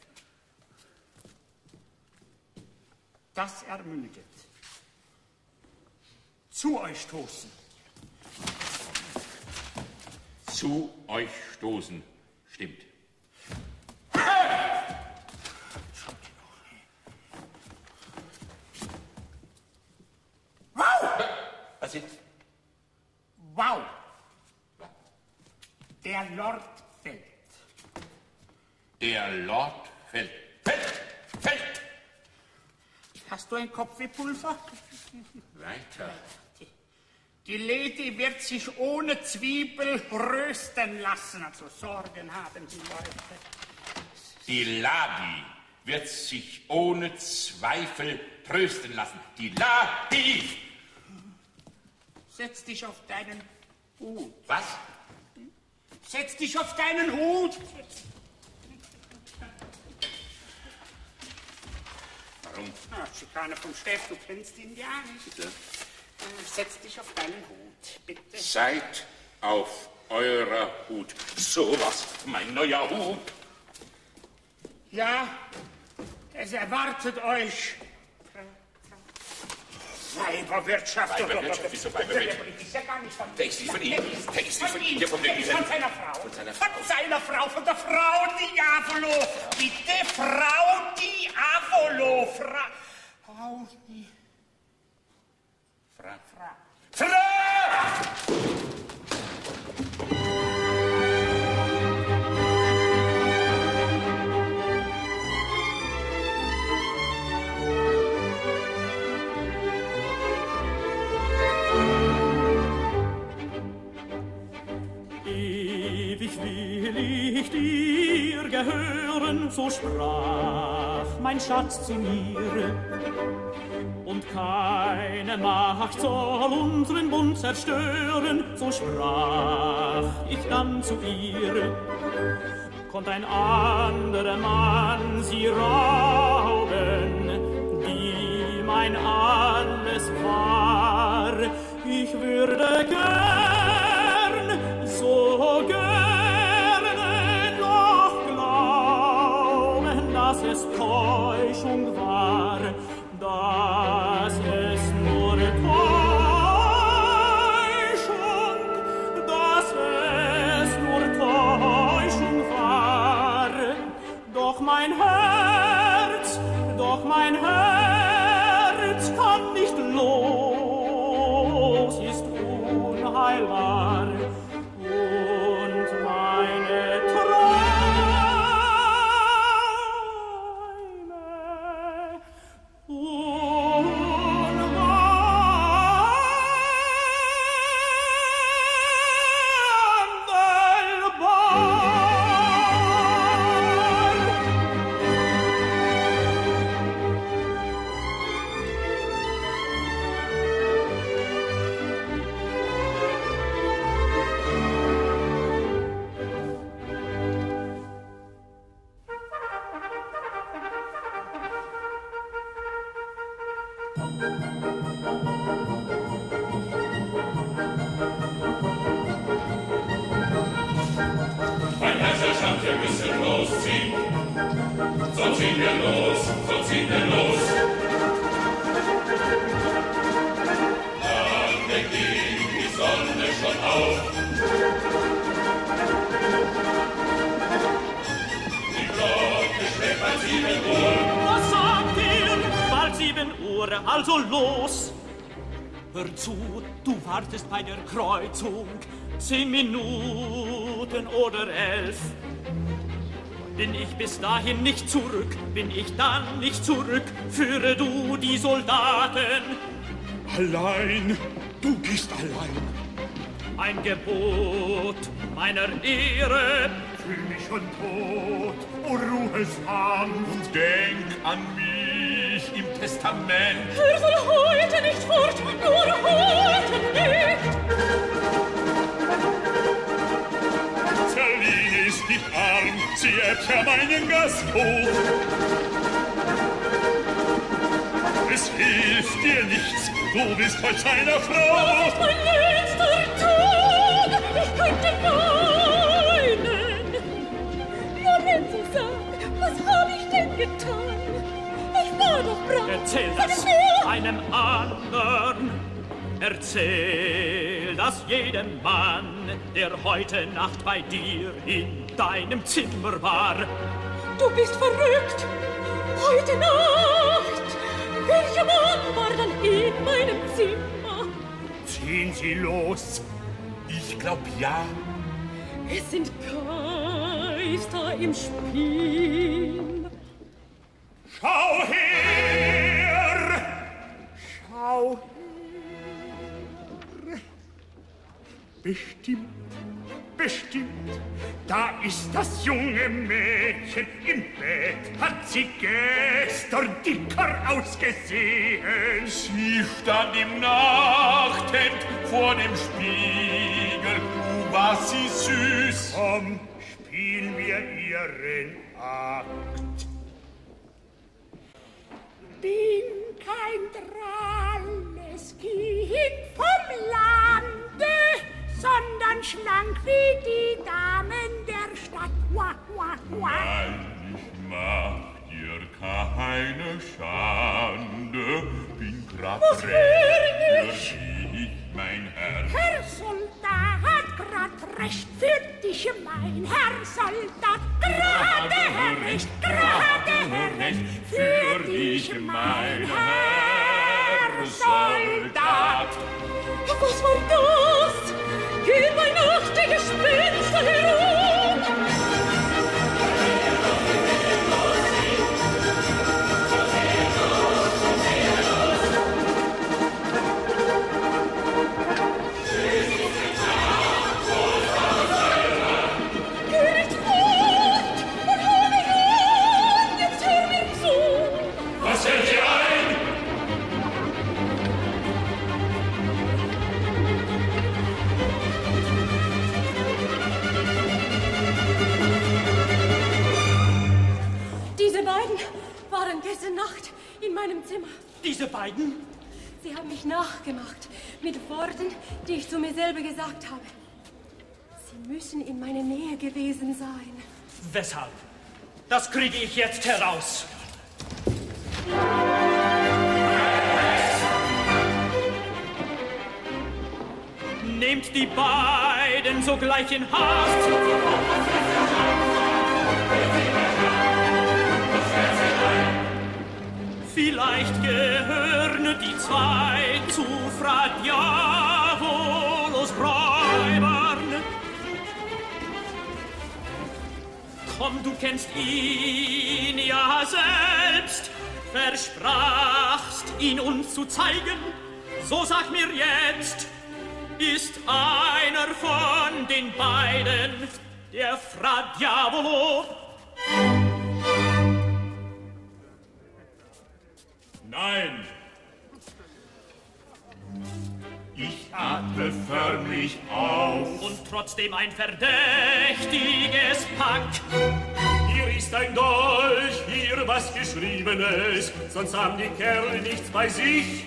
Das ermüdet. Zu euch stoßen. Zu euch stoßen. Stimmt. Wow! Was ist? Wow! Der Lord fällt. Der Lord fällt. Fällt! Fällt! Hast du ein Kopfwehpulver? Weiter. Die Lady wird sich ohne Zwiebel rösten lassen. Also Sorgen haben die Leute. Die Ladi wird sich ohne Zweifel trösten lassen. Die Ladi! Setz dich auf deinen Hut. Was? Setz dich auf deinen Hut. Warum? Ah, Schikane vom Chef, du kennst ihn ja nicht. Bitte? Setz dich auf deinen Hut, bitte. Seid auf eurer Hut. So was, mein neuer Hut. Ja, es erwartet euch Weiberwirtschaft. Weiberwirtschaft, wieso Weiberwirtschaft? Das ist ja gar nicht von Der ist nicht von ihm. Der ist nicht von ihm. Der von Der ist von seiner Frau. Von seiner Frau. Von seiner Frau, von der Frau Diavolo. Bitte, Frau Diavolo. Fra... Frau Di... Fra... Fra... Fra! Ewig will ich dir gehören, so sprach mein Schatz zu mir. Und keine Macht soll unseren Bund zerstören, so sprach ich dann zu ihr. Konnt ein anderer Mann sie rauben, die mein alles war, ich würde gern, so gerne noch glauben, dass es Täuschung war, dass es nur Täuschung, dass es nur Täuschung war. Doch mein Herz, doch mein Herz kann nicht los, ist unheilbar. Und meine Träume unwandelbar. Mein Herrschaft, wir müssen losziehen. So ziehen wir los, so ziehen wir los. Lange ging die Sonne schon auf. Die Glocke schlägt bald sieben Uhr. Was sagt ihr? Bald sieben Uhr, also los. Hör zu, du wartest bei der Kreuzung zehn Minuten oder elf. Bin ich bis dahin nicht zurück, bin ich dann nicht zurück, führe du die Soldaten. Allein, du gehst allein. Ein Gebot meiner Ehre. Fühl mich schon tot, o Ruhesam. Und denk an mich im Testament. Er soll heute nicht fort, nur heute nicht. Zerline ist nicht arm, sie erbt ja meinen Gasthof. Es hilft dir nichts, du bist heute seiner Frau. Das ist mein letzter Tag, ich könnte weinen. Lorenzo, sag, was hab ich denn getan? Ich war doch brav. Erzähl das einem anderen. Erzähl das jedem Mann, der heute Nacht bei dir in deinem Zimmer war. Du bist verrückt. Heute Nacht. Welcher Mann war dann in meinem Zimmer? Ziehen Sie los. Ich glaub ja. Es sind Geister im Spiel. Schau her! Schau her! Bestimmt, bestimmt, da ist das junge Mädchen im Bett. Hat sie gestern dicker ausgesehen? Sie stand im Nachthemd vor dem Spiegel. Oh, war sie süß. Komm, spielen wir ihren Akt. Bin kein dralles Kind vom Lande, sondern schlank wie die Damen der Stadt. Wah, wah, wah. Nein, ich mach dir keine Schande, bin grad Was recht will für ich? dich, mein Herr. Herr Soldat, grad recht für dich, mein Herr Soldat. Gerade recht, gerade recht für dich, mein Herr Soldat. Was war das? Gehen bei Nacht die Gespenster herum? Geh nicht fort und hol mich an, jetzt hör mir zu. Was fällt dir ein? Diese beiden waren gestern Nacht in meinem Zimmer. Diese beiden? Sie haben mich nachgemacht mit Worten, die ich zu mir selber gesagt habe. Sie müssen in meiner Nähe gewesen sein. Weshalb? Das kriege ich jetzt heraus. Nehmt die beiden sogleich in Haft. Vielleicht gehören die zwei zu Fra Diavolos Räubern. Komm, du kennst ihn ja selbst, versprachst, ihn uns zu zeigen. So sag mir jetzt, ist einer von den beiden der Fra Diavolo? Nein. Ich atme förmlich auf. Und trotzdem ein verdächtiges Pack. Hier ist ein Dolch hier was Geschriebenes, sonst haben die Kerle nichts bei sich.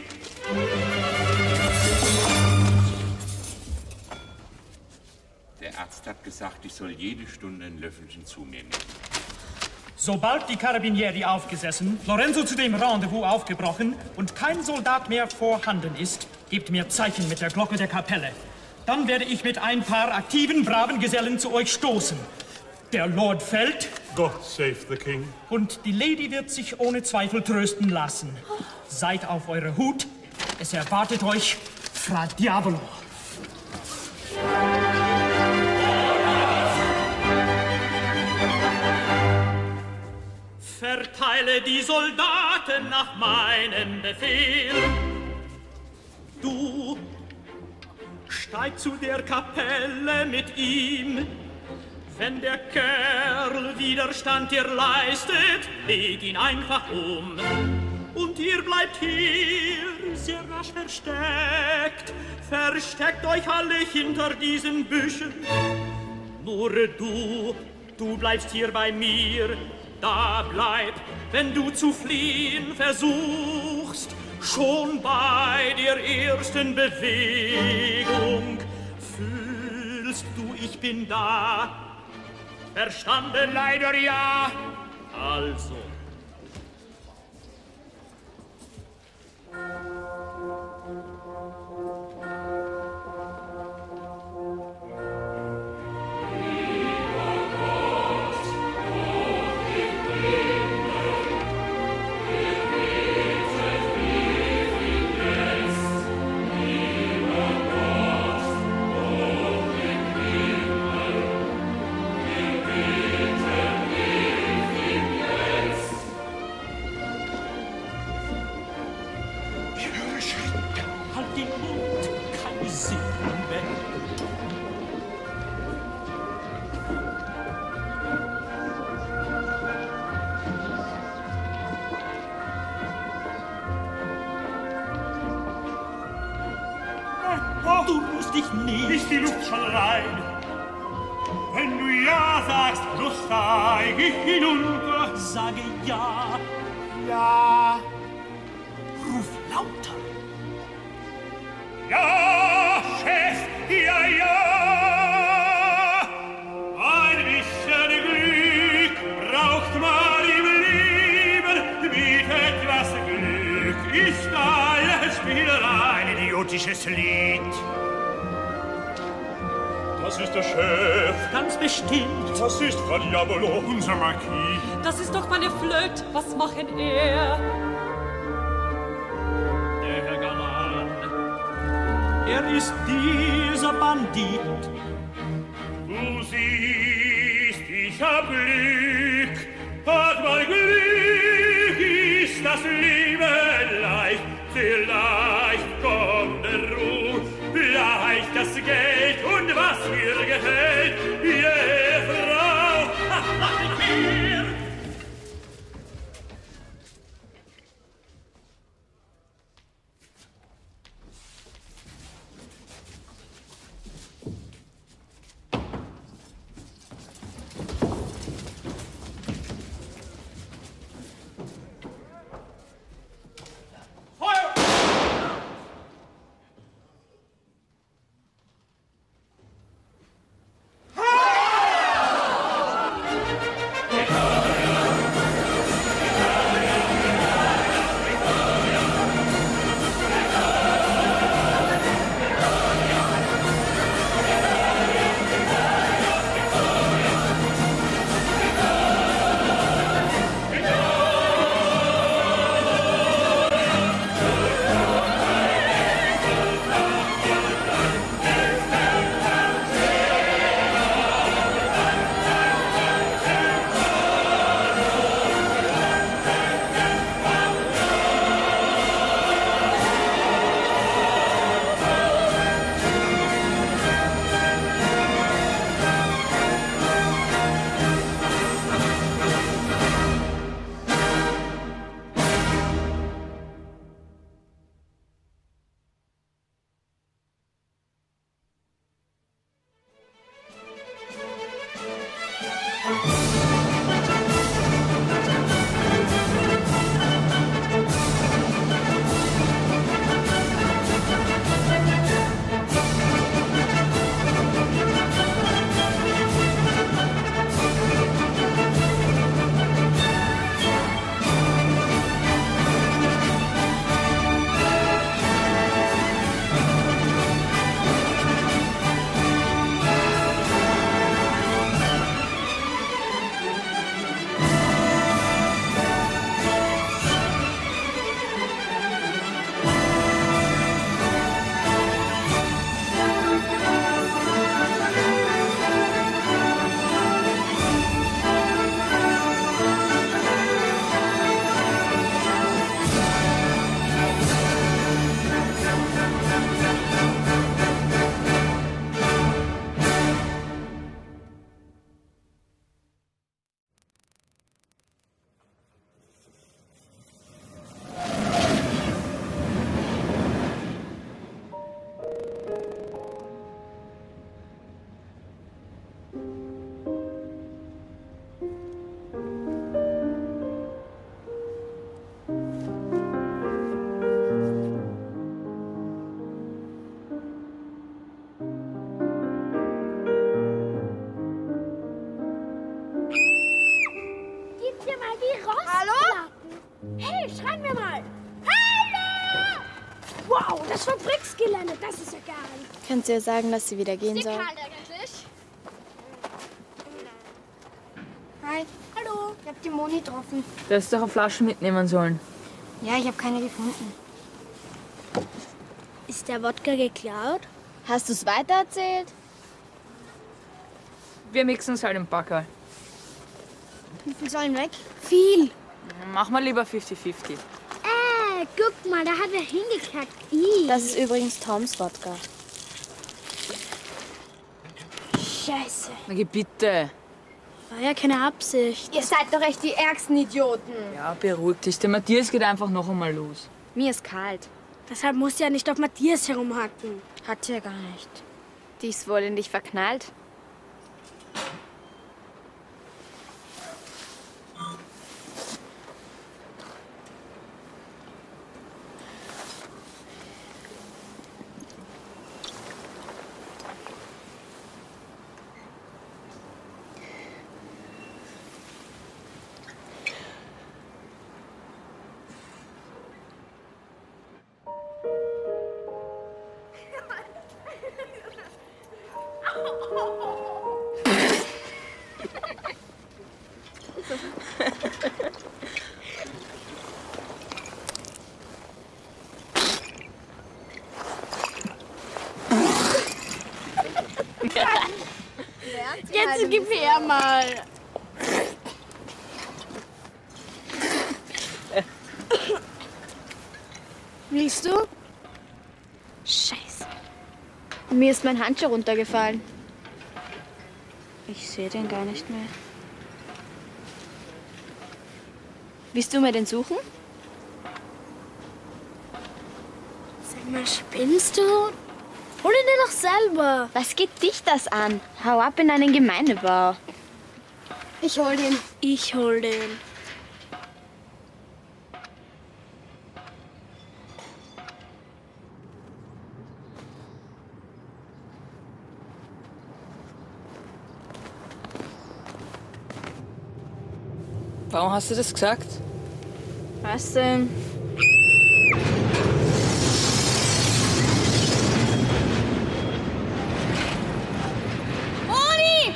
Der Arzt hat gesagt, ich soll jede Stunde ein Löffelchen zu mir nehmen. Sobald die Carabinieri aufgesessen, Lorenzo zu dem Rendezvous aufgebrochen und kein Soldat mehr vorhanden ist, gebt mir Zeichen mit der Glocke der Kapelle. Dann werde ich mit ein paar aktiven, braven Gesellen zu euch stoßen. Der Lord fällt. God save the King. Und die Lady wird sich ohne Zweifel trösten lassen. Seid auf eure Hut. Es erwartet euch Fra Diavolo. Verteile die Soldaten nach meinem Befehl. Du steig zu der Kapelle mit ihm. Wenn der Kerl Widerstand dir leistet, leg ihn einfach um. Und ihr bleibt hier sehr rasch versteckt. Versteckt euch alle hinter diesen Büschen. Nur du, du bleibst hier bei mir. Da bleib, wenn du zu fliehen versuchst, schon bei der ersten Bewegung. Fühlst du, ich bin da? Verstanden? Leider ja. Also. Du musst dich nicht. Ist die Luft schon rein? Wenn du ja sagst, so steig ich hinunter. Sage ja. Ja. Ruf lauter. Ja, Chef, ja, ja. Ein bisschen Glück braucht man im Leben. Mit etwas Glück ist eine Spielerei. Ein idiotisches Lied. Das ist der Chef. Ganz bestimmt. Das ist Fra Diavolo, unser Marquis. Das ist doch meine Flöte. Was machen er? Der Herr Galan. Er ist dieser Bandit. Du siehst, ich hab Glück. Hat mein Glück, ist das Leben leicht. Vielleicht kommt der Ruhm, vielleicht das Geld und was mir gefällt, jede Frau. Mach nicht mehr! Hey, schreien wir mal! Hallo! Wow, das Fabriksgelände, das ist ja geil. Kannst du ihr sagen, dass sie wieder gehen Ist soll? kalt eigentlich? Hi. Hallo. Ich hab die Moni getroffen. Du hättest doch eine Flasche mitnehmen sollen. Ja, ich habe keine gefunden. Ist der Wodka geklaut? Hast du es weitererzählt? Wir mixen es halt im Packerl. Wie viel sollen weg? Viel. Mach mal lieber fifty fifty. Äh, guck mal, da hat er hingekackt. Ih. Das ist übrigens Toms Wodka. Scheiße. Na geh bitte. War ja keine Absicht. Ihr seid doch echt die ärgsten Idioten. Ja, beruhig dich. Der Matthias geht einfach noch einmal los. Mir ist kalt. Deshalb musst du ja nicht auf Matthias herumhacken. Hat sie ja gar nicht. Die ist wohl in dich verknallt. Jetzt gib her mal. Willst du? Scheiße. Mir ist mein Handschuh runtergefallen. Ich sehe den gar nicht mehr. Willst du mir den suchen? Sag mal, spinnst du? Hol ihn dir doch selber. Was geht dich das an? Hau ab in einen Gemeindebau. Ich hol den. Ich hol den. Warum hast du das gesagt? Was denn? Moni!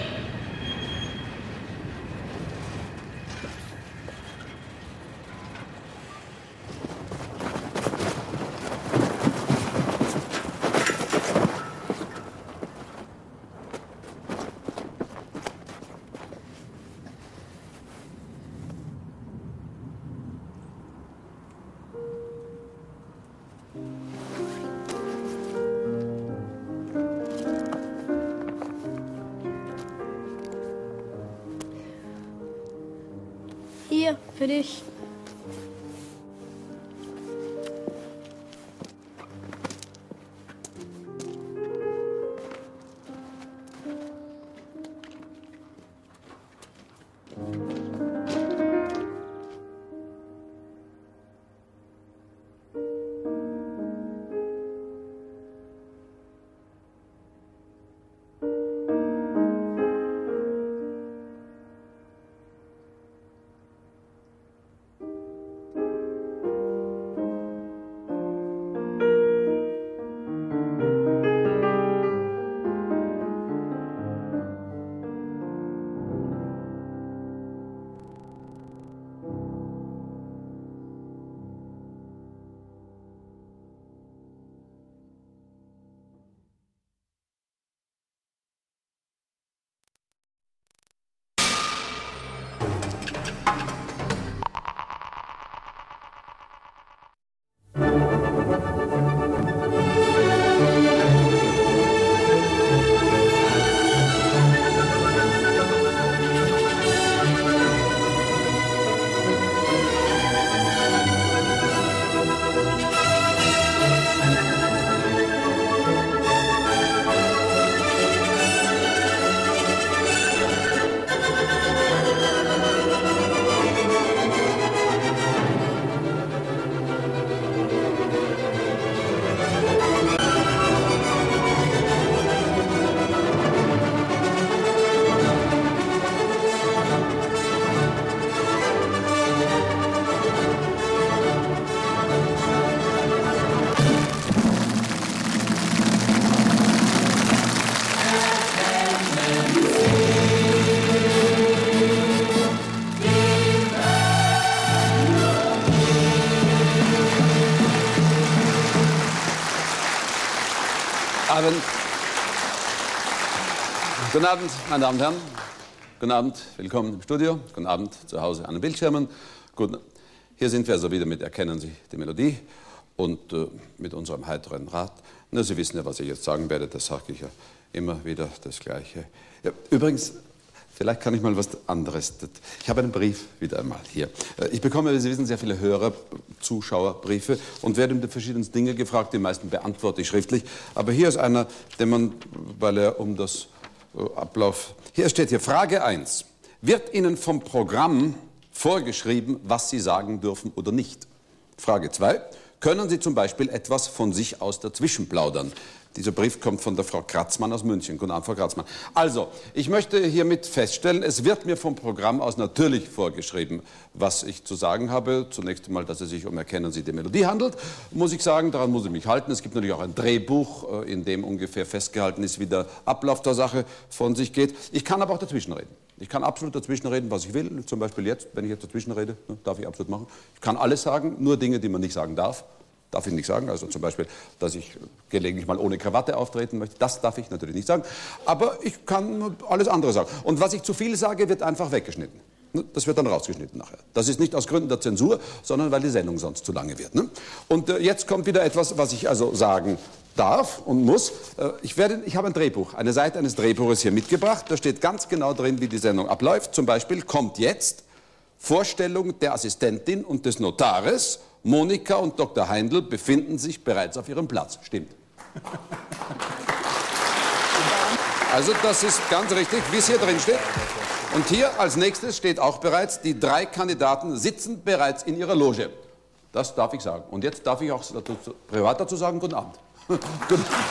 Hier, für dich. Abend. Guten Abend, meine Damen und Herren. Guten Abend, willkommen im Studio. Guten Abend zu Hause an den Bildschirmen. Guten. Hier sind wir also wieder mit Erkennen Sie die Melodie und äh, mit unserem heiteren Rat. Na, Sie wissen ja, was ich jetzt sagen werde, das sage ich ja immer wieder das Gleiche. Ja, übrigens, vielleicht kann ich mal was anderes. Ich habe einen Brief wieder einmal hier. Ich bekomme, wie Sie wissen, sehr viele Hörer, Zuschauerbriefe und werde um die verschiedensten Dinge gefragt. Die meisten beantworte ich schriftlich. Aber hier ist einer, den man, weil er um das Ablauf... Hier steht hier, Frage eins. Wird Ihnen vom Programm vorgeschrieben, was Sie sagen dürfen oder nicht? Frage zwei. Können Sie zum Beispiel etwas von sich aus dazwischen plaudern? Dieser Brief kommt von der Frau Kratzmann aus München. Guten Abend, Frau Kratzmann. Also, ich möchte hiermit feststellen, es wird mir vom Programm aus natürlich vorgeschrieben, was ich zu sagen habe. Zunächst einmal, dass es sich um Erkennen Sie die Melodie handelt, muss ich sagen. Daran muss ich mich halten. Es gibt natürlich auch ein Drehbuch, in dem ungefähr festgehalten ist, wie der Ablauf der Sache von sich geht. Ich kann aber auch dazwischen reden. Ich kann absolut dazwischen reden, was ich will. Zum Beispiel jetzt, wenn ich jetzt dazwischen rede, darf ich absolut machen. Ich kann alles sagen, nur Dinge, die man nicht sagen darf. Darf ich nicht sagen, also zum Beispiel, dass ich gelegentlich mal ohne Krawatte auftreten möchte, das darf ich natürlich nicht sagen, aber ich kann alles andere sagen. Und was ich zu viel sage, wird einfach weggeschnitten. Das wird dann rausgeschnitten nachher. Das ist nicht aus Gründen der Zensur, sondern weil die Sendung sonst zu lange wird. Und jetzt kommt wieder etwas, was ich also sagen darf und muss. Ich, werde, ich habe ein Drehbuch, eine Seite eines Drehbuches hier mitgebracht, da steht ganz genau drin, wie die Sendung abläuft. Zum Beispiel kommt jetzt Vorstellung der Assistentin und des Notares. Monika und Doktor Heindl befinden sich bereits auf ihrem Platz. Stimmt. Also das ist ganz richtig, wie es hier drin steht. Und hier als nächstes steht auch bereits, die drei Kandidaten sitzen bereits in ihrer Loge. Das darf ich sagen. Und jetzt darf ich auch dazu, privat dazu sagen, guten Abend. Guten Abend.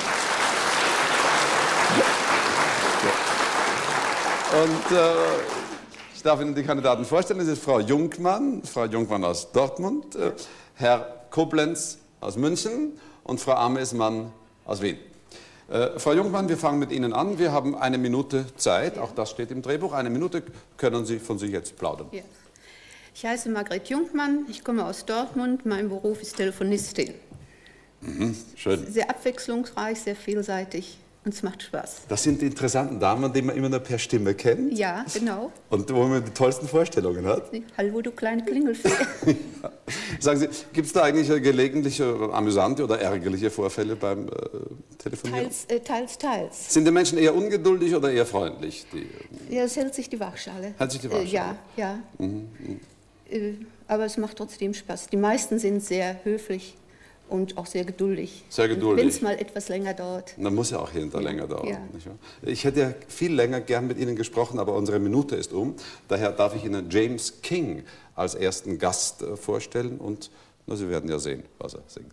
Und äh, ich darf Ihnen die Kandidaten vorstellen. Das ist Frau Jungmann, Frau Jungmann aus Dortmund, äh, Herr Koblenz aus München und Frau Amesmann aus Wien. Äh, Frau Jungmann, wir fangen mit Ihnen an. Wir haben eine Minute Zeit, auch das steht im Drehbuch. Eine Minute können Sie von sich jetzt plaudern. Ja. Ich heiße Margret Jungmann, ich komme aus Dortmund, mein Beruf ist Telefonistin. Mhm, schön. Sehr abwechslungsreich, sehr vielseitig. Und es macht Spaß. Das sind die interessanten Damen, die man immer nur per Stimme kennt. Ja, genau. Und wo man die tollsten Vorstellungen hat. Hallo, du kleine Klingelfee. Ja. Sagen Sie, gibt es da eigentlich gelegentliche, amüsante oder ärgerliche Vorfälle beim äh, Telefonieren? Teils, äh, teils, teils. Sind die Menschen eher ungeduldig oder eher freundlich? Die, ja, es hält sich die Waagschale. Hält sich die Waagschale? Äh, ja, ja. Mhm, mh. äh, aber es macht trotzdem Spaß. Die meisten sind sehr höflich. Und auch sehr geduldig. Sehr geduldig. Wenn es mal etwas länger dauert. Dann muss ja auch hinter ja. länger dauern. Ja. Nicht wahr? Ich hätte ja viel länger gern mit Ihnen gesprochen, aber unsere Minute ist um. Daher darf ich Ihnen James King als ersten Gast äh, vorstellen. Und na, Sie werden ja sehen, was er singt.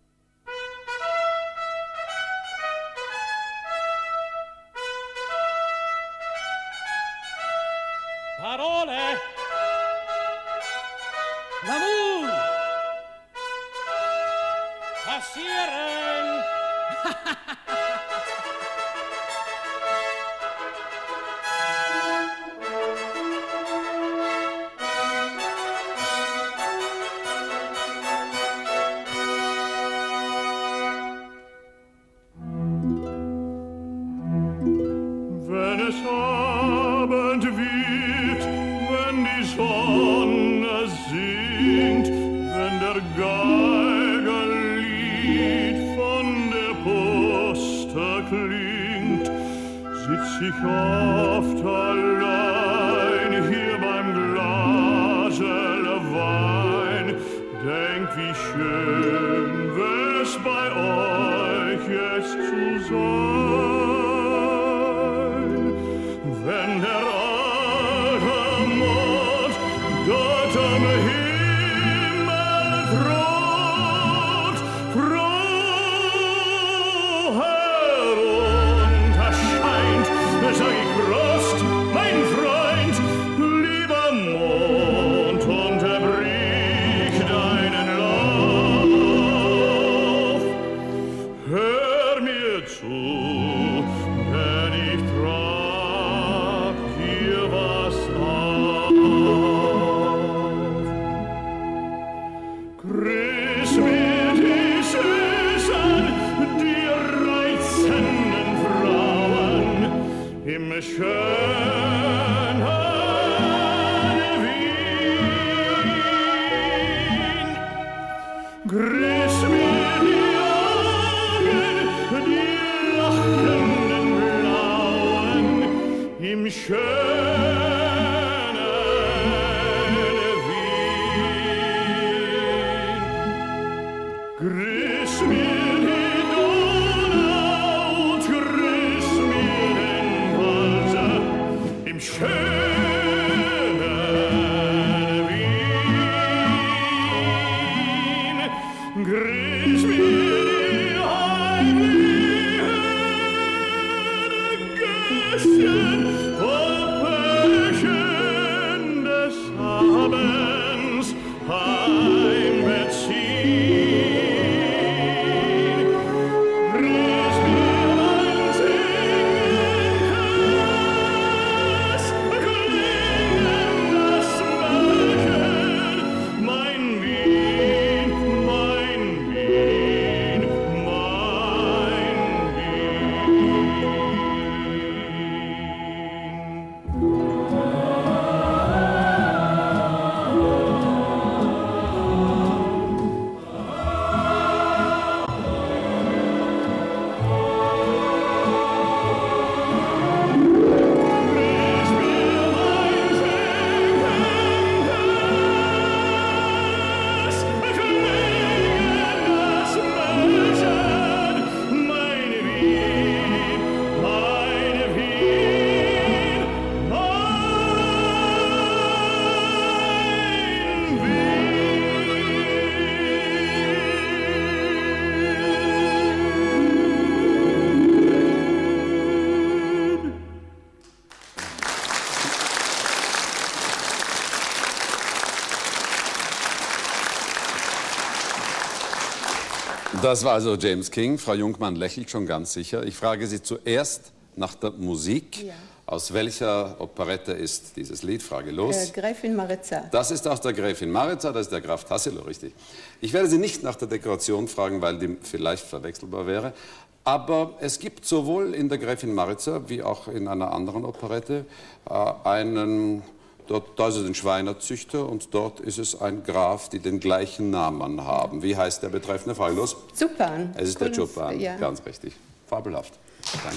Parole! L'amour! Passieren! Wenn es Abend wird, wenn die Sonne singt, wenn der Geigerlied von der Poste klingt, sitz ich oft allein hier beim Glasel Wein, denk wie schön wär's bei euch jetzt zu sein. Wenn der alte Mond dort am Himmel thront, froh herunterscheint, sag ich Prost, mein Freund, lieber Mond, unterbrich deinen Lauf. Hör mir zu, denn ich trag dir was auf. Grüß mir die Süßen, die Reizen im schönen Wien. Grüß mir die Augen, die lachenden Blauen, im schönen Wien. Grüß mir die Donau und grüß mir den Walser im schönen Wien. Grüß mir die heimlichen Gässchen, Popöchen des Abends heimbeziehen. Grüß mir mein singendes, klingendes Märchen, mein Wien, mein Wien, mein Das war also James King. Frau Jungmann lächelt schon ganz sicher. Ich frage Sie zuerst nach der Musik. Ja. Aus welcher Operette ist dieses Lied? Frage los. Äh, Gräfin Maritza. Das ist aus der Gräfin Maritza, das ist der Graf Tassilo, richtig. Ich werde Sie nicht nach der Dekoration fragen, weil die vielleicht verwechselbar wäre. Aber es gibt sowohl in der Gräfin Maritza wie auch in einer anderen Operette äh, einen... Dort, da ist es ein Schweinerzüchter und dort ist es ein Graf, die den gleichen Namen haben. Wie heißt der betreffende? Frage los. Zupan. Es ist der Chopin, ja. Ganz richtig. Fabelhaft. Danke.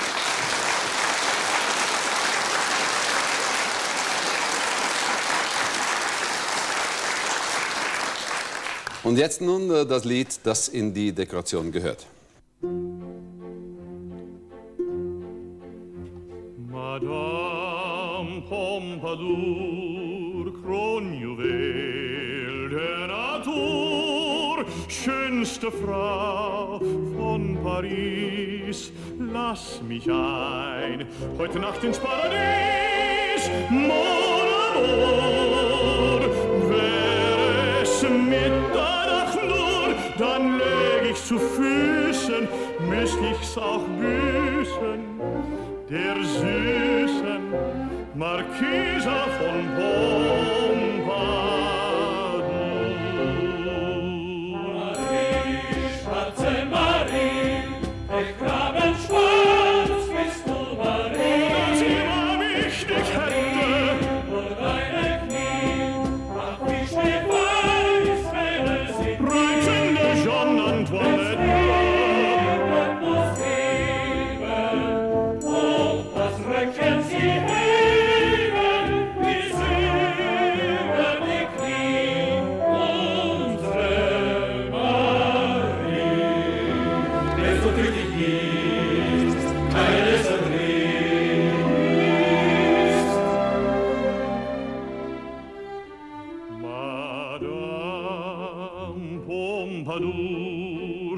Und jetzt nun äh, das Lied, das in die Dekoration gehört. Madame Pompadour, Kronjuwel der Natur, schönste Frau von Paris, lass mich ein, heute Nacht ins Paradies, mon amour. Wär es Mitternacht nur, dann läg ich zu Füßen, müsst ich's auch büßen, der süßen Marquisa von Pompadour. Marie, schwarze Marie, der Knabenschwanz bist du, Marie. Und sie war mich nicht hätte, nur deine Knie, ach wie schneeweiß wäre sie. reizende Jeanne Antoinette. Röckchen sie heben, wie sie über die Knie, unsere Marie. Der so glücklich ist, keines erbricht. Madame Pompadour,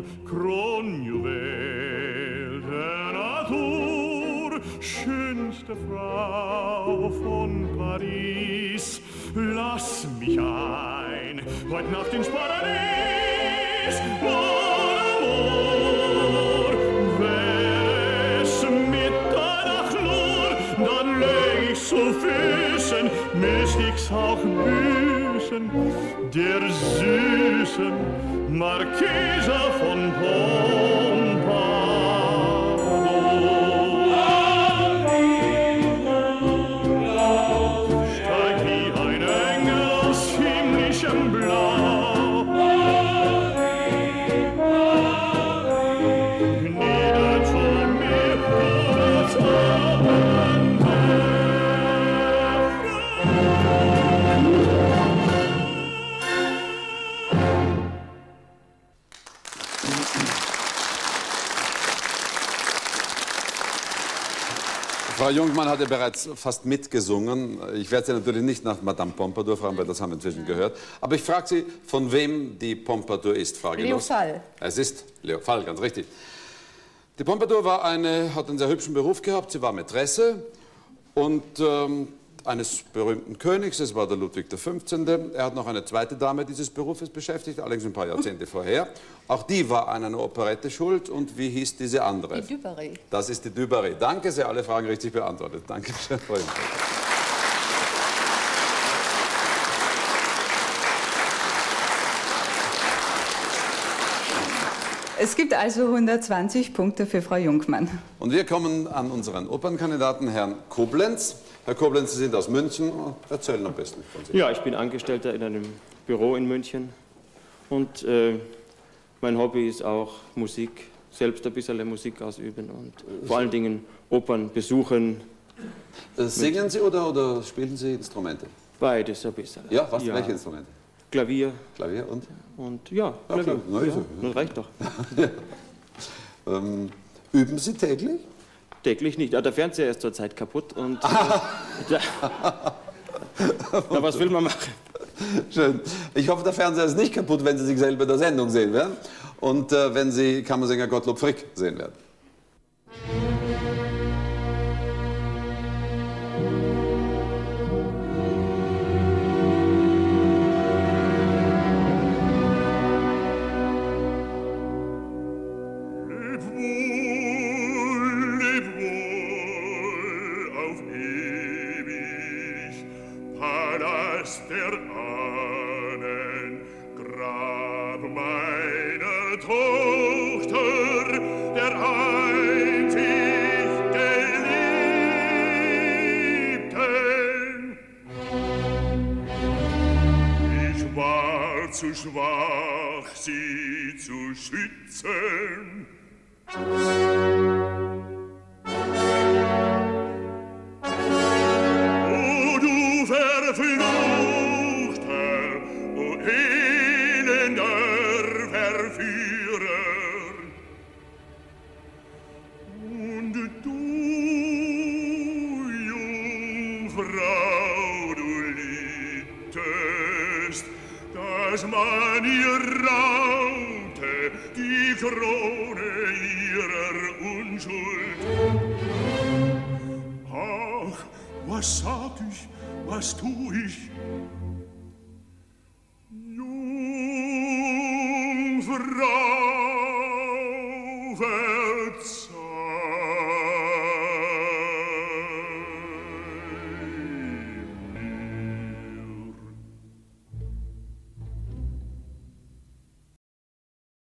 Kronjuwel der Natur, schönste Frau von Paris, lass mich ein, heute Nacht ins Paradies, mon amour. Wär es Mitternacht nur, dann läg ich zu Füßen, müsst ich's auch büßen, der süßen Marquesa von Pompadour. Frau Jungmann hat ja bereits fast mitgesungen. Ich werde Sie natürlich nicht nach Madame Pompadour fragen, weil das haben wir inzwischen gehört. Aber ich frage Sie, von wem die Pompadour ist. Frage Leo los. Fall. Es ist Leo Fall, ganz richtig. Die Pompadour war eine, hat einen sehr hübschen Beruf gehabt. Sie war Mätresse und ähm, eines berühmten Königs, es war der Ludwig der fünfzehnte. Er hat noch eine zweite Dame dieses Berufes beschäftigt, allerdings ein paar Jahrzehnte vorher. Auch die war an einer Operette schuld. Und wie hieß diese andere? Die Dubarry. Das ist die Dubarry. Danke sehr, alle Fragen richtig beantwortet. Danke schön, Frau Jungmann. Es gibt also hundertzwanzig Punkte für Frau Jungmann. Und wir kommen an unseren Opernkandidaten, Herrn Koblenz. Herr Koblenz, Sie sind aus München. Erzählen am besten von sich. Ja, ich bin Angestellter in einem Büro in München. Und äh, mein Hobby ist auch Musik, selbst ein bisschen Musik ausüben und vor allen Dingen Opern besuchen. Singen Sie oder, oder spielen Sie Instrumente? Beides ein bisschen. Ja, was? Ja. Welche Instrumente? Klavier. Klavier und? Und ja, Ja, Klavier. klar. Ja, das reicht doch. ähm, üben Sie täglich? Täglich nicht. Ja, der Fernseher ist zurzeit kaputt und äh, da, na, was will man machen? Schön. Ich hoffe, der Fernseher ist nicht kaputt, wenn Sie sich selber in der Sendung sehen werden. Und äh, wenn Sie Kammersänger Gottlob Frick sehen werden. Der Ahnen, Grab meiner Tochter, der einzig Geliebten. Ich war zu schwach, sie zu schützen. Verfluchter, o elender Verführer. Und du, Jungfrau, du littest, dass man ihr raubte, die Krone ihrer Unschuld. Ach, was sag ich? Was tu ich? Jungfrau,